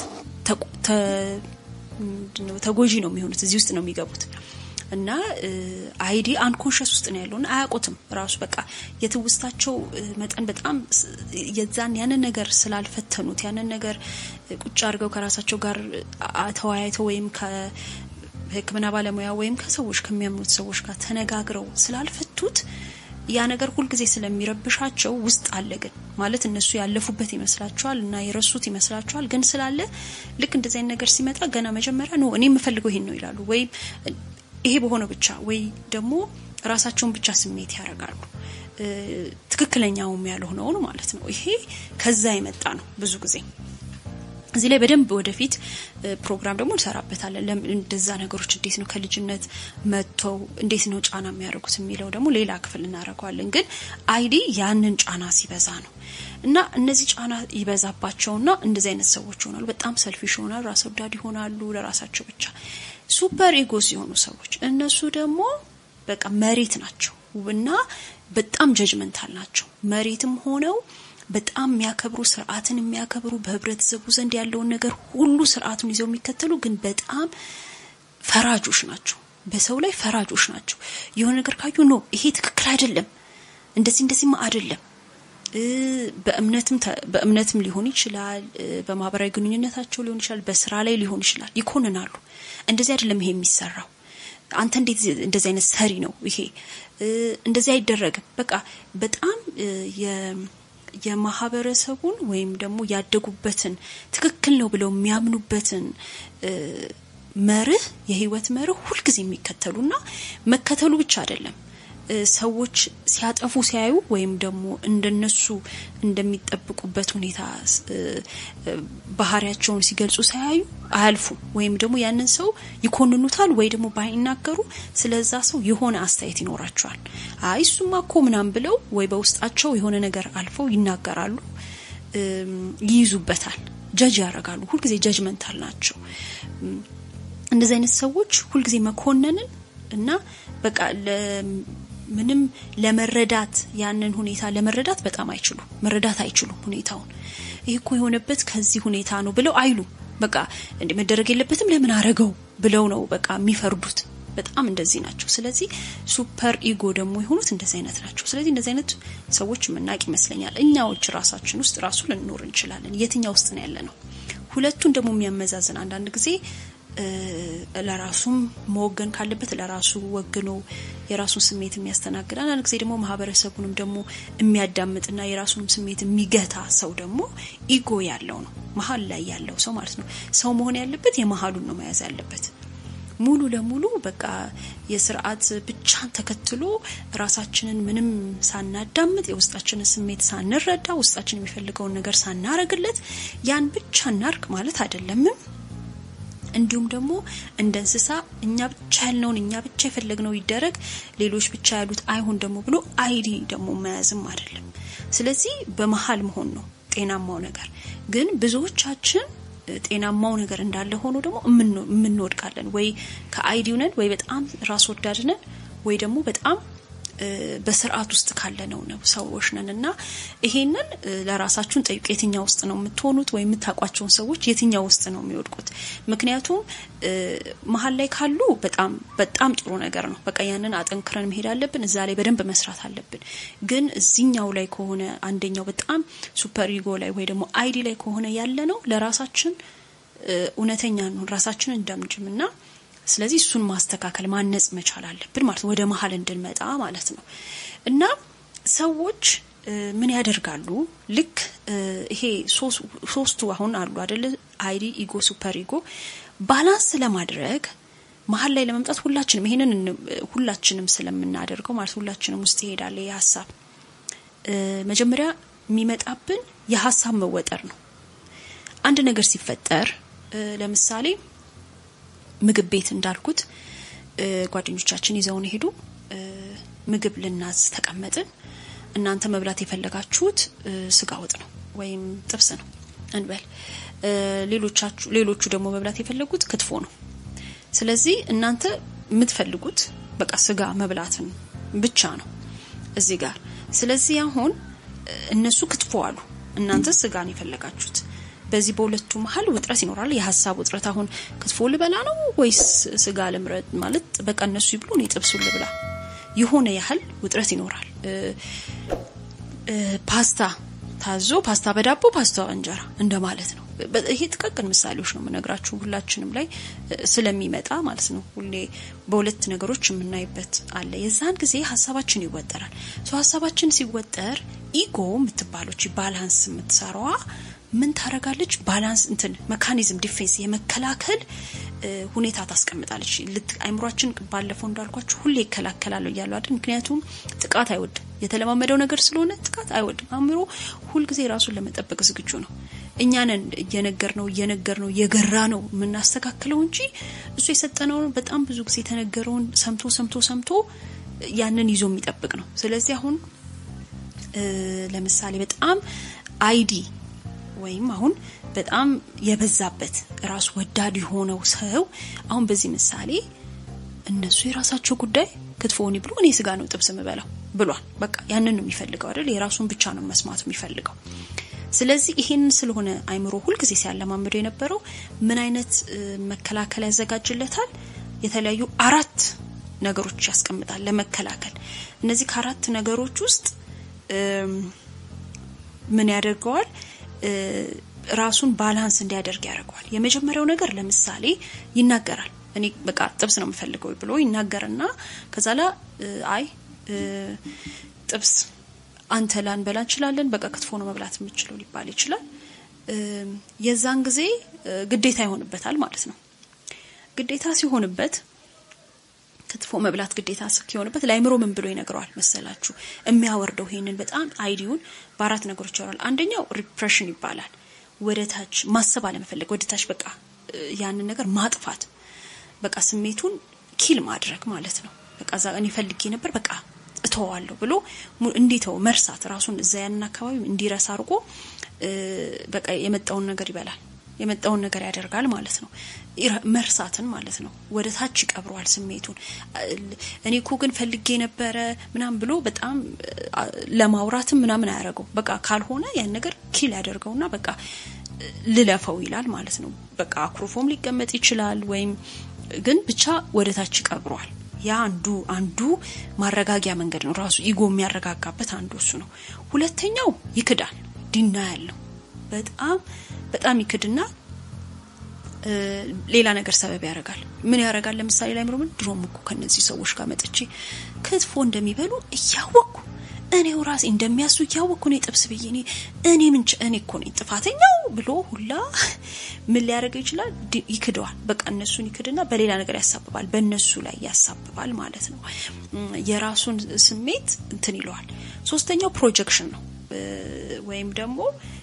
ተጎጂ ነው የሚሆኑት እዚህ ውስጥ ነው የሚገቡት እና አይዲ አንኮንሺየስ ውስጥ ነው ያለውና አያቆትም ራሱ በቃ የትውስታቸው መጠን በጣም የዛን ያንን ነገር ስላልፈተኑት ያንን ነገር ቁጭ አድርገው ከራሳቸው ጋር ተወያይተው ወይም ከህክምና ባለሙያ ወይም ከሰዎች ከሚያምኑት ሰዎች ጋር ተነጋግረው ስላልፈቱት ያ ነገር ሁሉ ጊዜ ስለሚረብሻቸው ውስጥ አለ ግን ማለት እነሱ ያለፉበት ይመስላቸዋል እና የረሱት ይመስላቸዋል ግን ስላለ ልክ እንደዚህ አይነት ነገር ሲመጣ ገና መጀመሪያ ነው እኔ የምፈልገው ይሄን ነው ይላሉ ወይ ይሄ በሆነ ብቻ ወይ ደግሞ ራሳቸውን ብቻ ስሜት ያረጋሉ ትክክለኛውም ያልሆነው ነው ማለት ነው ይሄ ከዛ የመጣ ነው ብዙ ጊዜ እዚህ ላይ በደንብ ወደፊት ፕሮግራም ደግሞ እንሰራበታለን እንደዛ ነገሮች እንዴት ነው ከልጅነት መጥተው እንዴት ነው ጫና የሚያደርጉት የሚለው ደግሞ ሌላ ክፍል እናደርጋለን ግን አይዲ ያንን ጫና ሲበዛ ነው እና እነዚህ ጫና ይበዛባቸውና እንደዚህ አይነት ሰዎች ሆናሉ በጣም ሰልፊሽ ሆናሉ ራስ ወዳድ ይሆናሉ ለራሳቸው ብቻ ሱፐር ኢጎ ሲሆኑ ሰዎች እነሱ ደግሞ በቃ መሬት ናቸው እና በጣም ጀጅመንታል ናቸው መሬትም ሆነው በጣም የሚያከብሩ ስርዓትን የሚያከብሩ በህብረተሰቡ ዘንድ ያለውን ነገር ሁሉ ስርዓቱን ይዘው የሚከተሉ ግን በጣም ፈራጆች ናቸው በሰው ላይ ፈራጆች ናቸው የሆነ ነገር ካዩ ነው ይሄ ትክክል አይደለም እንደዚህ እንደዚህማ አይደለም በእምነትም በእምነትም ሊሆን ይችላል በማህበራዊ ግንኙነታቸው ሊሆን ይችላል በስራ ላይ ሊሆን ይችላል ይኮንናሉ እንደዚህ አይደለም ይሄ የሚሰራው አንተ እንዴት እንደዚህ አይነት ሰሪ ነው ይሄ እንደዚህ አይደረግም በቃ በጣም የ የማህበረሰቡን ወይም ደግሞ ያደጉበትን ትክክል ነው ብለው የሚያምኑበትን መርህ የህይወት መርህ ሁሉ ጊዜ የሚከተሉና መከተሉ ብቻ አይደለም ሰዎች ሲያጠፉ ሲያዩ ወይም ደግሞ እንደነሱ እንደሚጠብቁበት ሁኔታ ባህሪያቸውን ሲገልጹ ሲያዩ አልፉ ወይም ደግሞ ያንን ሰው ይኮንኑታል ወይ ደግሞ ባይናገሩ ስለዛ ሰው የሆነ አስተያየት ይኖራቸዋል አይ እሱማ እኮ ምናም ብለው ወይ በውስጣቸው የሆነ ነገር አልፈው ይናገራሉ ይይዙበታል ጀጅ ያረጋሉ ሁሉ ጊዜ ጀጅመንታል ናቸው እንደዚህ አይነት ሰዎች ሁሉ ጊዜ መኮነንን እና በቃ ምንም ለመረዳት ያንን ሁኔታ ለመረዳት በጣም አይችሉ መረዳት አይችሉ ሁኔታውን ይሄ እኮ የሆነበት ከዚህ ሁኔታ ነው ብለው አይሉ በቃ እንደ መደረግ የለበትም ለምን አረገው ብለው ነው በቃ የሚፈርዱት በጣም እንደዚህ ናቸው ስለዚህ ሱፐር ኢጎ ደግሞ የሆኑት እንደዚህ አይነት ናቸው ስለዚህ እንደዚህ አይነት ሰዎች መናቅ ይመስለኛል እኛዎች ራሳችን ውስጥ ራሱ ልንኖር እንችላለን የትኛው ውስጥ ነው ያለነው ሁለቱን ደግሞ የሚያመዛዝን አንዳንድ ጊዜ ለራሱም መወገን ካለበት ለራሱ ወግኖ የራሱን ስሜት የሚያስተናግድ አንዳንድ ጊዜ ደግሞ ማህበረሰቡንም ደግሞ የሚያዳምጥና የራሱን ስሜት የሚገታ ሰው ደግሞ ኢጎ ያለው ነው መሃል ላይ ያለው ሰው ማለት ነው ሰው መሆን ያለበት የመሃሉን ነው መያዝ ያለበት ሙሉ ለሙሉ በቃ የሥርዓት ብቻን ተከትሎ ራሳችንን ምንም ሳናዳምጥ የውስጣችንን ስሜት ሳንረዳ ውስጣችን የሚፈልገውን ነገር ሳናረግለት ያን ብቻ እናርክ ማለት አይደለም እንዲሁም ደግሞ እንደንስሳ እኛ ብቻ ያልነውን እኛ ብቻ የፈለግነው ይደረግ ሌሎች ብቻ ያሉት አይሆን ደግሞ ብሎ አይዲ ደግሞ መያዝም አይደለም ስለዚህ በመሃል መሆን ነው ጤናማው ነገር ግን ብዙዎቻችን ጤናማው ነገር እንዳለ ሆኖ ደግሞ ምን እንወድቃለን ወይ ከአይዲው ነን ወይ በጣም ራስ ወዳድ ነን ወይ ደግሞ በጣም በስርዓት ውስጥ ካለ ነው ነው ሰዎች ነንና ይሄንን ለራሳችሁን ጠይቁ የትኛው ውስጥ ነው የምትሆኑት ወይ የምታቋቸውን ሰዎች የትኛው ውስጥ ነው የሚወድቁት ምክንያቱም መሃል ላይ ካሉ በጣም በጣም ጥሩ ነገር ነው በቃ ያንን አጠንክረን መሄድ አለብን እዛ ላይ በደንብ መስራት አለብን ግን እዚህኛው ላይ ከሆነ አንደኛው በጣም ሱፐር ኢጎ ላይ ወይ ደግሞ አይዲ ላይ ከሆነ ያለ ነው ለራሳችን እውነተኛ ነው ራሳችንን እንደምንጅምና ስለዚህ እሱን ማስተካከል ማነጽ መቻል አለብን ማለት ወደ መሃል እንድንመጣ ማለት ነው እና ሰዎች ምን ያደርጋሉ ልክ ይሄ ሶስቱ አሁን አሉ አይደል አይዲ ኢጎ ሱፐር ኢጎ ባላንስ ለማድረግ መሃል ላይ ለመምጣት ሁላችንም ይሄንን ሁላችንም ስለምናደርገው ማለት ሁላችንም ውስጥ ይሄዳል የሐሳብ መጀመሪያ የሚመጣብን የሐሳብ መወጠር ነው አንድ ነገር ሲፈጠር ለምሳሌ ምግብ ቤት እንዳልኩት ጓደኞቻችን ይዘውን ሄዱ ምግብ ልናዝ ተቀመጥን እናንተ መብላት የፈለጋችሁት ስጋ ወጥ ነው ወይም ጥብስ ነው እንበል ሌሎቻችሁ ሌሎቹ ደግሞ መብላት የፈለጉት ክትፎ ነው ስለዚህ እናንተ የምትፈልጉት በቃ ስጋ መብላትን ብቻ ነው እዚህ ጋር ስለዚህ አሁን እነሱ ክትፎ አሉ እናንተ ስጋን ይፈልጋችሁት በዚህ በሁለቱ መሃል ውጥረት ይኖራል የሐሳብ ውጥረት አሁን ክትፎ ልበላ ነው ወይስ ስጋ ለምረጥ ማለት በቃ እነሱ ይብሉ ነው ጥብሱን ልብላ ይሆነ ያህል ውጥረት ይኖራል ፓስታ ታዞ ፓስታ በዳቦ ፓስታ እንጀራ እንደማለት ነው ይሄ ጥቅቅን ምሳሌዎች ነው መነግራችሁ ሁላችንም ላይ ስለሚመጣ ማለት ነው ሁሌ በሁለት ነገሮች የምናይበት አለ የዛን ጊዜ ሐሳባችን ይወጠራል ሶ ሐሳባችን ሲወጠር ኢጎ የምትባሎች ባላንስ የምትሰራዋ ምን ታረጋለች ባላንስ እንትን ሜካኒዝም ዲፌንስ የመከላከል ሁኔታ ታስቀምጣለች አይምሮአችን ባለፈው እንዳልኳችሁ ሁሌ ይከላከላል ይያሉ አይደል ምክንያቱም ጥቃት አይወድ የተለማመደው ነገር ስለሆነ ጥቃት አይወድ አምሮ ሁሉ ጊዜ ራሱን ለመጠበቅ ዝግጁ ነው እኛንን እየነገርነው እየነገርነው የገራ ነው ምናስተካክለው እንጂ እሱ የሰጠነው በጣም ብዙ ጊዜ ተነገረውን ሰምቶ ሰምቶ ሰምቶ ያንን ይዞ የሚጠብቅ ነው ስለዚህ አሁን ለምሳሌ በጣም አይዲ ወይም አሁን በጣም የበዛበት ራስ ወዳድ የሆነው ሰው አሁን በዚህ ምሳሌ እነሱ የራሳቸው ጉዳይ ክትፎውን ይብሉ እኔ ስጋ ነው ጥብስ መበላው ብሏል በቃ ያንን ነው የሚፈልገው አይደል የራሱን ብቻ ነው መስማት የሚፈልገው ስለዚህ ይሄን ስለሆነ አይምሮ ሁሉ ጊዜ ሲያለማምደው የነበረው ምን አይነት መከላከል ያዘጋጅለታል የተለያዩ አራት ነገሮች ያስቀምጣል ለመከላከል እነዚህ ከአራት ነገሮች ውስጥ ምን ያደርገዋል ራሱን ባላንስ እንዲያደርግ ያደርጋል የመጀመሪያው ነገር ለምሳሌ ይናገራል እኔ በቃ ጥብስ ነው የምፈልገው ብሎ ይናገርና ከዛላ አይ ጥብስ አንተ ላን በላ እንችላለን በቃ ክትፎ ነው መብላት የምችለው ሊባል ይችላል የዛን ጊዜ ግዴታ ይሆንበታል ማለት ነው ግዴታ ሲሆንበት ክትፎ መብላት ግዴታ ሲሆንበት ላይምሮ ምን ብሎ ይነግረዋል መሰላችሁ የሚያወርደው ይሄንን በጣም አይዲውን በአራት ነገሮች ይወራል አንደኛው ሪፕሬሽን ይባላል ወደታች ማሰብ አለመፈለግ ወደታች በቃ ያንን ነገር ማጥፋት በቃ ስሜቱን ኪል ማድረግ ማለት ነው በቃ ዛኔ ፈልጌ ነበር በቃ እተዋለሁ ብሎ እንዲተው መርሳት ራሱን እዛ ያንን አካባቢ እንዲረሳ አርጎ በቃ የመጣውን ነገር ይበላል የመጣውን ነገር ያደርጋል ማለት ነው መርሳትን ማለት ነው ወደታች ይቀብሯል ስሜቱን እኔ እኮ ግን ፈልጌ ነበር ምናም ብሎ በጣም ለማውራትም ምናምን አያረጋው በቃ ካልሆነ ያን ነገር ኪል ያደርገውና በቃ ልለፈው ይላል ማለት ነው በቃ አክሮፎም ሊቀመጥ ይችላል ወይም ግን ብቻ ወደታች ይቀብሯል ያ አንዱ አንዱ ማረጋጊያ መንገድ ነው ራሱ ኢጎ የሚያረጋጋበት አንዱ እሱ ነው ሁለተኛው ይክዳል ዲና ያለው በጣም በጣም ይክድና ሌላ ነገር ሰበብ ያረጋል ምን ያረጋል ለምሳሌ ላይ ምሩም ድሮም እኮ ከነዚህ ሰዎች ጋር መጥቼ ክትፎ እንደሚበሉ እያወኩ እኔው ራሴ እንደሚያሱ እያወኩ ነው ጥብስ በየኔ እኔ ምን እኔ እኮ ነኝ ጥፋተኛው ብሎ ሁላ ምን ሊያረጋ ይችላል ይክደዋል በቃ እነሱን ይክድና በሌላ ነገር ያሳብባል በእነሱ ላይ ያሳብባል ማለት ነው የራሱን ስሜት እንትን ይለዋል ሶስተኛው ፕሮጀክሽን ነው ወይም ደግሞ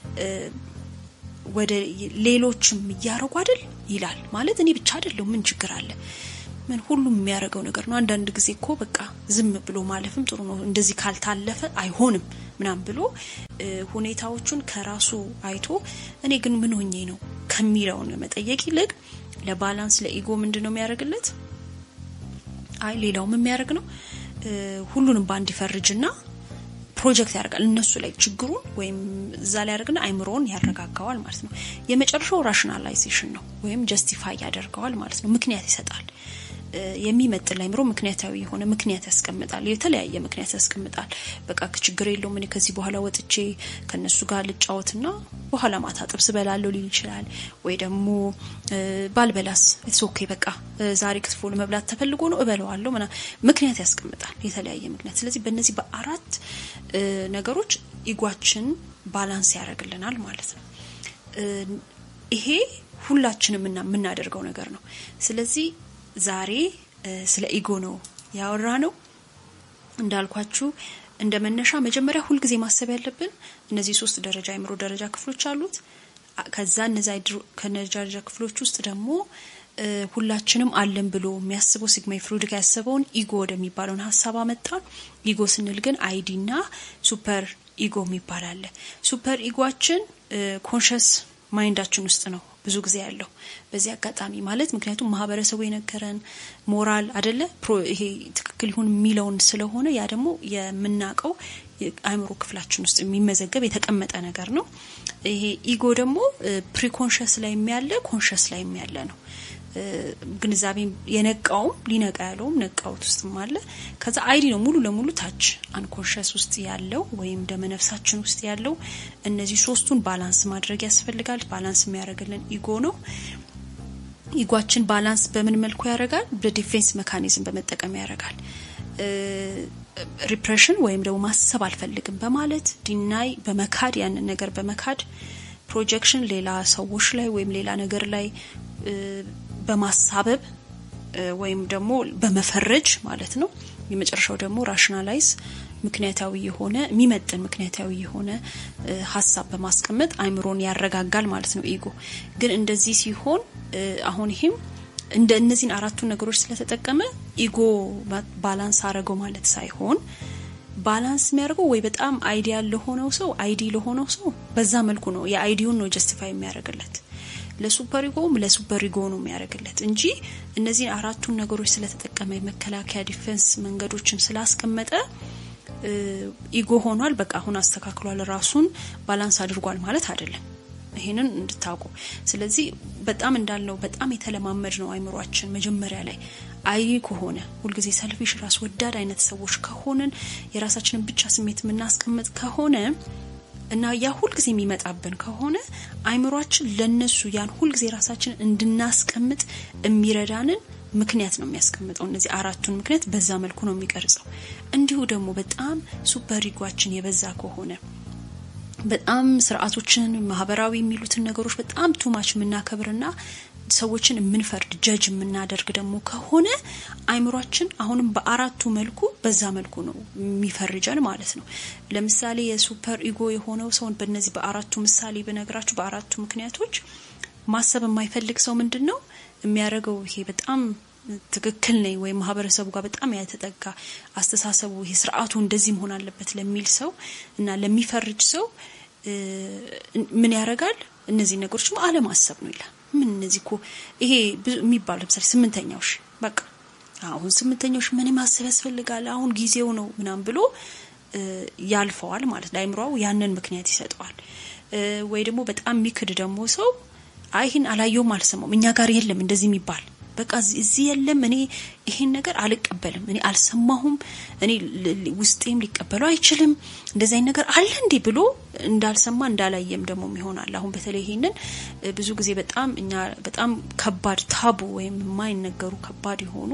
ወደ ሌሎችም ያረጉ አይደል ይላል ማለት እኔ ብቻ አይደለም ምን ችግር አለ ምን ሁሉም የሚያረጋው ነገር ነው አንዳንድ ጊዜ እኮ በቃ ዝም ብሎ ማለፍም ጥሩ ነው እንደዚህ ካልታለፈ አይሆንም ምናም ብሎ ሁኔታዎቹን ከራሱ አይቶ እኔ ግን ምን ሆኜ ነው ከሚለው መጠየቅ ይልቅ ለባላንስ ለኢጎ ምንድነው የሚያረግለት አይ ሌላውም የሚያረግ ነው ሁሉንም ባንድ ይፈርጅና ፕሮጀክት ያደርጋል እነሱ ላይ ችግሩን ወይም እዛ ላይ ያደርግና አይምሮን ያረጋጋዋል ማለት ነው የመጨረሻው ራሽናላይዜሽን ነው ወይም ጀስቲፋይ ያደርጋዋል ማለት ነው ምክንያት ይሰጣል የሚመጥል አይምሮ ምክንያታዊ የሆነ ምክንያት ያስቀምጣል የተለያየ ምክንያት ያስቀምጣል በቃ ችግር የለውም እኔ ከዚህ በኋላ ወጥቼ ከነሱ ጋር ልጫወትና በኋላ ማታ ጥብስ በላለው ሊል ይችላል ወይ ደግሞ ባልበላስ ኢትስ ኦኬ በቃ ዛሬ ክትፎ ለመብላት ተፈልጎ ነው እበላዋለሁ ምና ምክንያት ያስቀምጣል የተለያየ ምክንያት ስለዚህ በእነዚህ በአራት ነገሮች ኢጓችን ባላንስ ያደርግልናል ማለት ነው ይሄ ሁላችንም እናደርገው ነገር ነው ስለዚህ ዛሬ ስለ ኢጎ ነው ያወራነው እንዳልኳችሁ እንደመነሻ መጀመሪያ ሁሉ ጊዜ ማሰብ ያለብን እነዚህ ሶስት ደረጃ አይምሮ ደረጃ ክፍሎች አሉት ከዛ እነዚህ ከነደረጃ ክፍሎች ውስጥ ደግሞ ሁላችንም አለን ብሎ የሚያስበው ሲግማ ፍሩድ ያሰበውን ኢጎ ወደሚባለው ሐሳብ አመጣ ኢጎ ስንል ግን አይዲና ሱፐር ኢጎ የሚባል አለ ሱፐር ኢጎአችን ኮንሺየስ ማይንዳችን ውስጥ ነው ብዙ ጊዜ ያለው በዚህ አጋጣሚ ማለት ምክንያቱም ማህበረሰቡ የነገረን ሞራል አይደለ ይሄ ትክክል ይሁን የሚለውን ስለሆነ ያ ደግሞ የምናቀው አይምሮ ክፍላችን ውስጥ የሚመዘገብ የተቀመጠ ነገር ነው ይሄ ኢጎ ደግሞ ፕሪኮንሺየስ ላይ የሚያለ ኮንሺየስ ላይ የሚያለ ነው ግንዛቤ የነቃው ሊነቃ ያለው ነቃውት ውስጥ ማለ ከዛ አይዲ ነው ሙሉ ለሙሉ ታች አንኮንሺየስ ውስጥ ያለው ወይም ደመነፍሳችን ውስጥ ያለው እነዚህ ሶስቱን ባላንስ ማድረግ ያስፈልጋል ባላንስ የሚያደርግልን ኢጎ ነው ኢጓችን ባላንስ በምን መልኩ ያደርጋል በዲፌንስ ሜካኒዝም በመጠቀም ያደርጋል ሪፕሬሽን ወይም ደግሞ ማሰብ አልፈልግም በማለት ዲናይ በመካድ ያንን ነገር በመካድ ፕሮጀክሽን ሌላ ሰዎች ላይ ወይም ሌላ ነገር ላይ በማሳበብ ወይም ደግሞ በመፈረጅ ማለት ነው የመጨረሻው ደግሞ ራሽናላይዝ ምክንያታዊ የሆነ የሚመጥን ምክንያታዊ የሆነ ሐሳብ በማስቀመጥ አይምሮን ያረጋጋል ማለት ነው ኢጎ ግን እንደዚህ ሲሆን አሁን ይሄም እንደ እነዚህን አራቱ ነገሮች ስለተጠቀመ ኢጎ ባላንስ አረገው ማለት ሳይሆን ባላንስ የሚያደርገው ወይ በጣም አይዲያል ለሆነው ሰው አይዲ ለሆነው ሰው በዛ መልኩ ነው የአይዲውን ነው ጀስቲፋይ የሚያደርግለት ለሱፐር ኢጎም ለሱፐር ኢጎ ነው የሚያደርግለት እንጂ እነዚህ አራቱን ነገሮች ስለተጠቀመ መከላከያ ዲፌንስ መንገዶችን ስላስቀመጠ ኢጎ ሆኗል በቃ አሁን አስተካክሏል ራሱን ባላንስ አድርጓል ማለት አይደለም ይሄንን እንድታውቁ ስለዚህ በጣም እንዳለው በጣም የተለማመድ ነው አይምሮአችን መጀመሪያ ላይ አይ ከሆነ ሁሉ ጊዜ ሰልፊሽ ራስ ወዳድ አይነት ሰዎች ከሆነን የራሳችንን ብቻ ስሜት ምናስቀምጥ ከሆነ እና ያ ሁሉ ጊዜ የሚመጣብን ከሆነ አይምሮአችን ለነሱ ያን ሁሉ ጊዜ ራሳችንን እንድናስቀምጥ የሚረዳንን ምክንያት ነው የሚያስቀምጠው እነዚህ አራቱን ምክንያት በዛ መልኩ ነው የሚቀርጸው እንዲሁ ደግሞ በጣም ሱፐር ኢጓችን የበዛ ከሆነ በጣም ስርዓቶችን ማህበራዊ የሚሉትን ነገሮች በጣም ቱማች ምናከብርና ሰዎችን ምንፈርድ ጀጅ ምናደርግ ደግሞ ከሆነ አይምሮአችን አሁንም በአራቱ መልኩ በዛ መልኩ ነው የሚፈርጀን ማለት ነው ለምሳሌ የሱፐር ኢጎ የሆነው ሰው በእነዚህ በአራቱ ምሳሌ በነግራችሁ በአራቱ ምክንያቶች ማሰብ የማይፈልግ ሰው ምንድነው የሚያደርገው ይሄ በጣም ትክክል ነኝ ወይ ማህበረሰቡ ጋር በጣም ያተጠጋ አስተሳሰቡ ይሄ ስርዓቱ እንደዚህ መሆን አለበት ለሚል ሰው እና ለሚፈርጅ ሰው ምን ያረጋል እነዚህ ነገሮች ማለት ማሰብ ነው ይላል ምን እነዚህ እኮ ይሄ የሚባል ለምሳሌ ስምንተኛው እሺ በቃ አሁን ስምንተኛው እሺ ምን ማሰብ ያስፈልጋል አሁን ጊዜው ነው ምናም ብሎ ያልፈዋል ማለት ላይምሮው ያንን ምክንያት ይሰጣል ወይ ደግሞ በጣም ሚክድ ደግሞ ሰው አይህን አላየውም አልሰማም እኛ ጋር የለም እንደዚህ የሚባል በቃ እዚህ የለም እኔ ይሄን ነገር አልቀበልም እኔ አልሰማሁም እኔ ውስጤም ሊቀበለው አይችልም እንደዚህ አይነት ነገር አለ እንዴ ብሎ እንዳልሰማ እንዳላየም ደግሞ ይሆናል አሁን በተለይ ይሄንን ብዙ ጊዜ በጣም እኛ በጣም ከባድ ታቡ ወይም የማይነገሩ ከባድ የሆኑ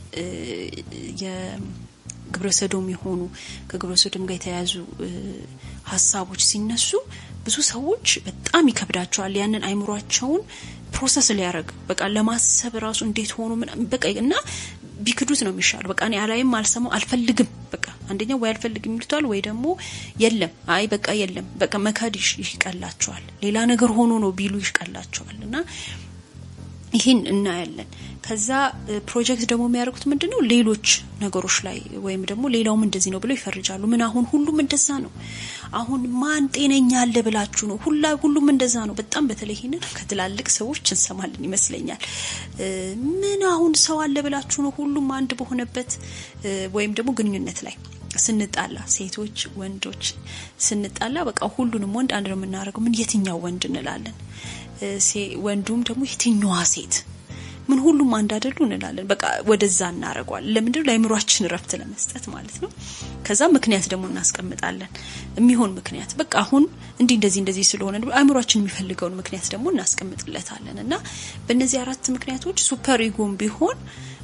የግብረሰዶም የሆኑ ከግብረሰዶም ጋር የተያዙ ሐሳቦች ሲነሱ ብዙ ሰዎች በጣም ይከብዳቸዋል ያንን አይምሮአቸውን ፕሮሰስ ሊያረግ በቃ ለማሰብ ራሱ እንዴት ሆኖ በቃ እና ቢክዱት ነው የሚሻለው በቃ እኔ አላይም አልሰማው አልፈልግም በቃ አንደኛ ወይ አልፈልግም ይሉታል ወይ ደግሞ የለም አይ በቃ የለም በቃ መካዲሽ ይሽቀላቸዋል ሌላ ነገር ሆኖ ነው ቢሉ ይሽቀላቸዋልና ይሄን እናያለን ከዛ ፕሮጀክት ደግሞ የሚያደርጉት ምንድነው ሌሎች ነገሮች ላይ ወይም ደግሞ ሌላውም እንደዚህ ነው ብለው ይፈርጃሉ ምን አሁን ሁሉም እንደዛ ነው አሁን ማን ጤነኛ አለ ብላችሁ ነው ሁላ ሁሉም እንደዛ ነው በጣም በተለይ ይሄንን ከትላልቅ ሰዎች እንሰማለን ይመስለኛል ምን አሁን ሰው አለ ብላችሁ ነው ሁሉም አንድ በሆነበት ወይም ደግሞ ግንኙነት ላይ ስንጣላ ሴቶች ወንዶች ስንጣላ በቃ ሁሉንም ወንድ አንድ ነው የምናደርገው ምን የትኛው ወንድ እንላለን ወንዱም ደግሞ የትኛዋ ሴት ምን ሁሉም አንድ አይደሉ እንላለን በቃ ወደዛ እናረጋዋል ለምንድነው ለአይምሮአችን ረፍት ለመስጠት ማለት ነው ከዛ ምክንያት ደግሞ እናስቀምጣለን የሚሆን ምክንያት በቃ አሁን እንዴ እንደዚህ እንደዚህ ስለሆነ አይምሮአችን የሚፈልገውን ምክንያት ደግሞ እናስቀምጥለታለን እና በእነዚህ አራት ምክንያቶች ሱፐር ኢጎም ቢሆን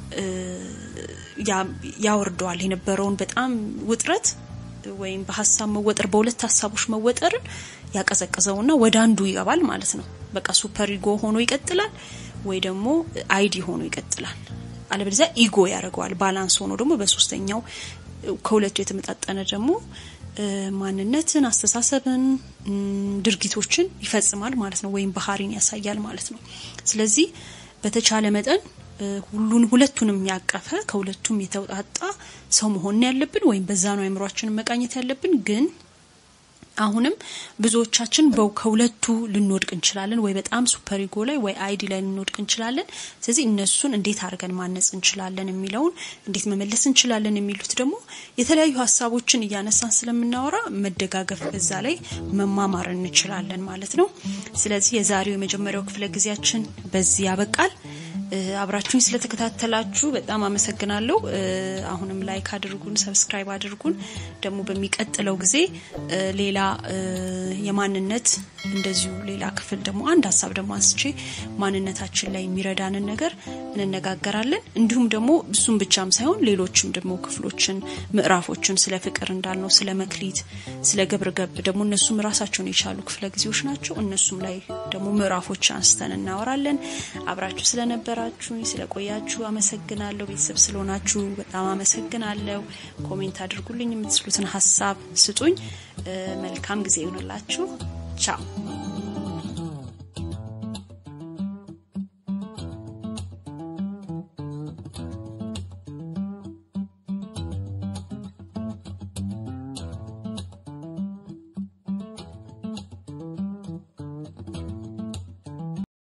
ያ ያወርደዋል የነበረውን በጣም ውጥረት ወይም በሐሳብ መወጠር በሁለት ሐሳቦች መወጠርን ያቀዘቀዘውና ወደ አንዱ ይገባል ማለት ነው በቃ ሱፐር ኢጎ ሆኖ ይቀጥላል ወይ ደግሞ አይዲ ሆኖ ይቀጥላል አለበለዚያ ኢጎ ያደርገዋል ባላንስ ሆኖ ደግሞ በሶስተኛው ከሁለቱ የተመጣጣነ ደግሞ ማንነትን አስተሳሰብን ድርጊቶችን ይፈጽማል ማለት ነው ወይም ባህሪን ያሳያል ማለት ነው ስለዚህ በተቻለ መጠን ሁሉን ሁለቱንም ያቀፈ ከሁለቱም የተውጣጣ ሰው መሆን ያለብን ወይም በዛ ነው አይምሮአችንን መቃኘት ያለብን ግን አሁንም ብዙዎቻችን በው ከሁለቱ ልንወድቅ እንችላለን ወይ በጣም ሱፐር ኢጎ ላይ ወይ አይዲ ላይ ልንወድቅ እንችላለን ስለዚህ እነሱን እንዴት አድርገን ማነጽ እንችላለን የሚለውን እንዴት መመለስ እንችላለን የሚሉት ደግሞ የተለያዩ ሐሳቦችን እያነሳን ስለምናወራ መደጋገፍ በዛ ላይ መማማር እንችላለን ማለት ነው ስለዚህ የዛሬው የመጀመሪያው ክፍለ ጊዜያችን በዚህ ያበቃል አብራችሁኝ ስለተከታተላችሁ በጣም አመሰግናለሁ አሁንም ላይክ አድርጉን ሰብስክራይብ አድርጉን ደግሞ በሚቀጥለው ጊዜ ሌላ የማንነት እንደዚሁ ሌላ ክፍል ደግሞ አንድ ሐሳብ ደግሞ አንስቼ ማንነታችን ላይ የሚረዳንን ነገር እንነጋገራለን እንዲሁም ደግሞ እሱም ብቻም ሳይሆን ሌሎችም ደግሞ ክፍሎችን ምዕራፎችን ስለ ፍቅር እንዳልነው ስለ መክሊት ስለ ገብርገብ ደግሞ እነሱም ራሳቸውን የቻሉ ክፍለ ጊዜዎች ናቸው እነሱም ላይ ደግሞ ምዕራፎች አንስተን እናወራለን አብራችሁ ስለነበራችሁ ስለቆያችሁ አመሰግናለሁ ቤተሰብ ስለሆናችሁ በጣም አመሰግናለሁ ኮሜንት አድርጉልኝ የምትስሉትን ሐሳብ ስጡኝ መልካም ጊዜ ይሁንላችሁ ቻው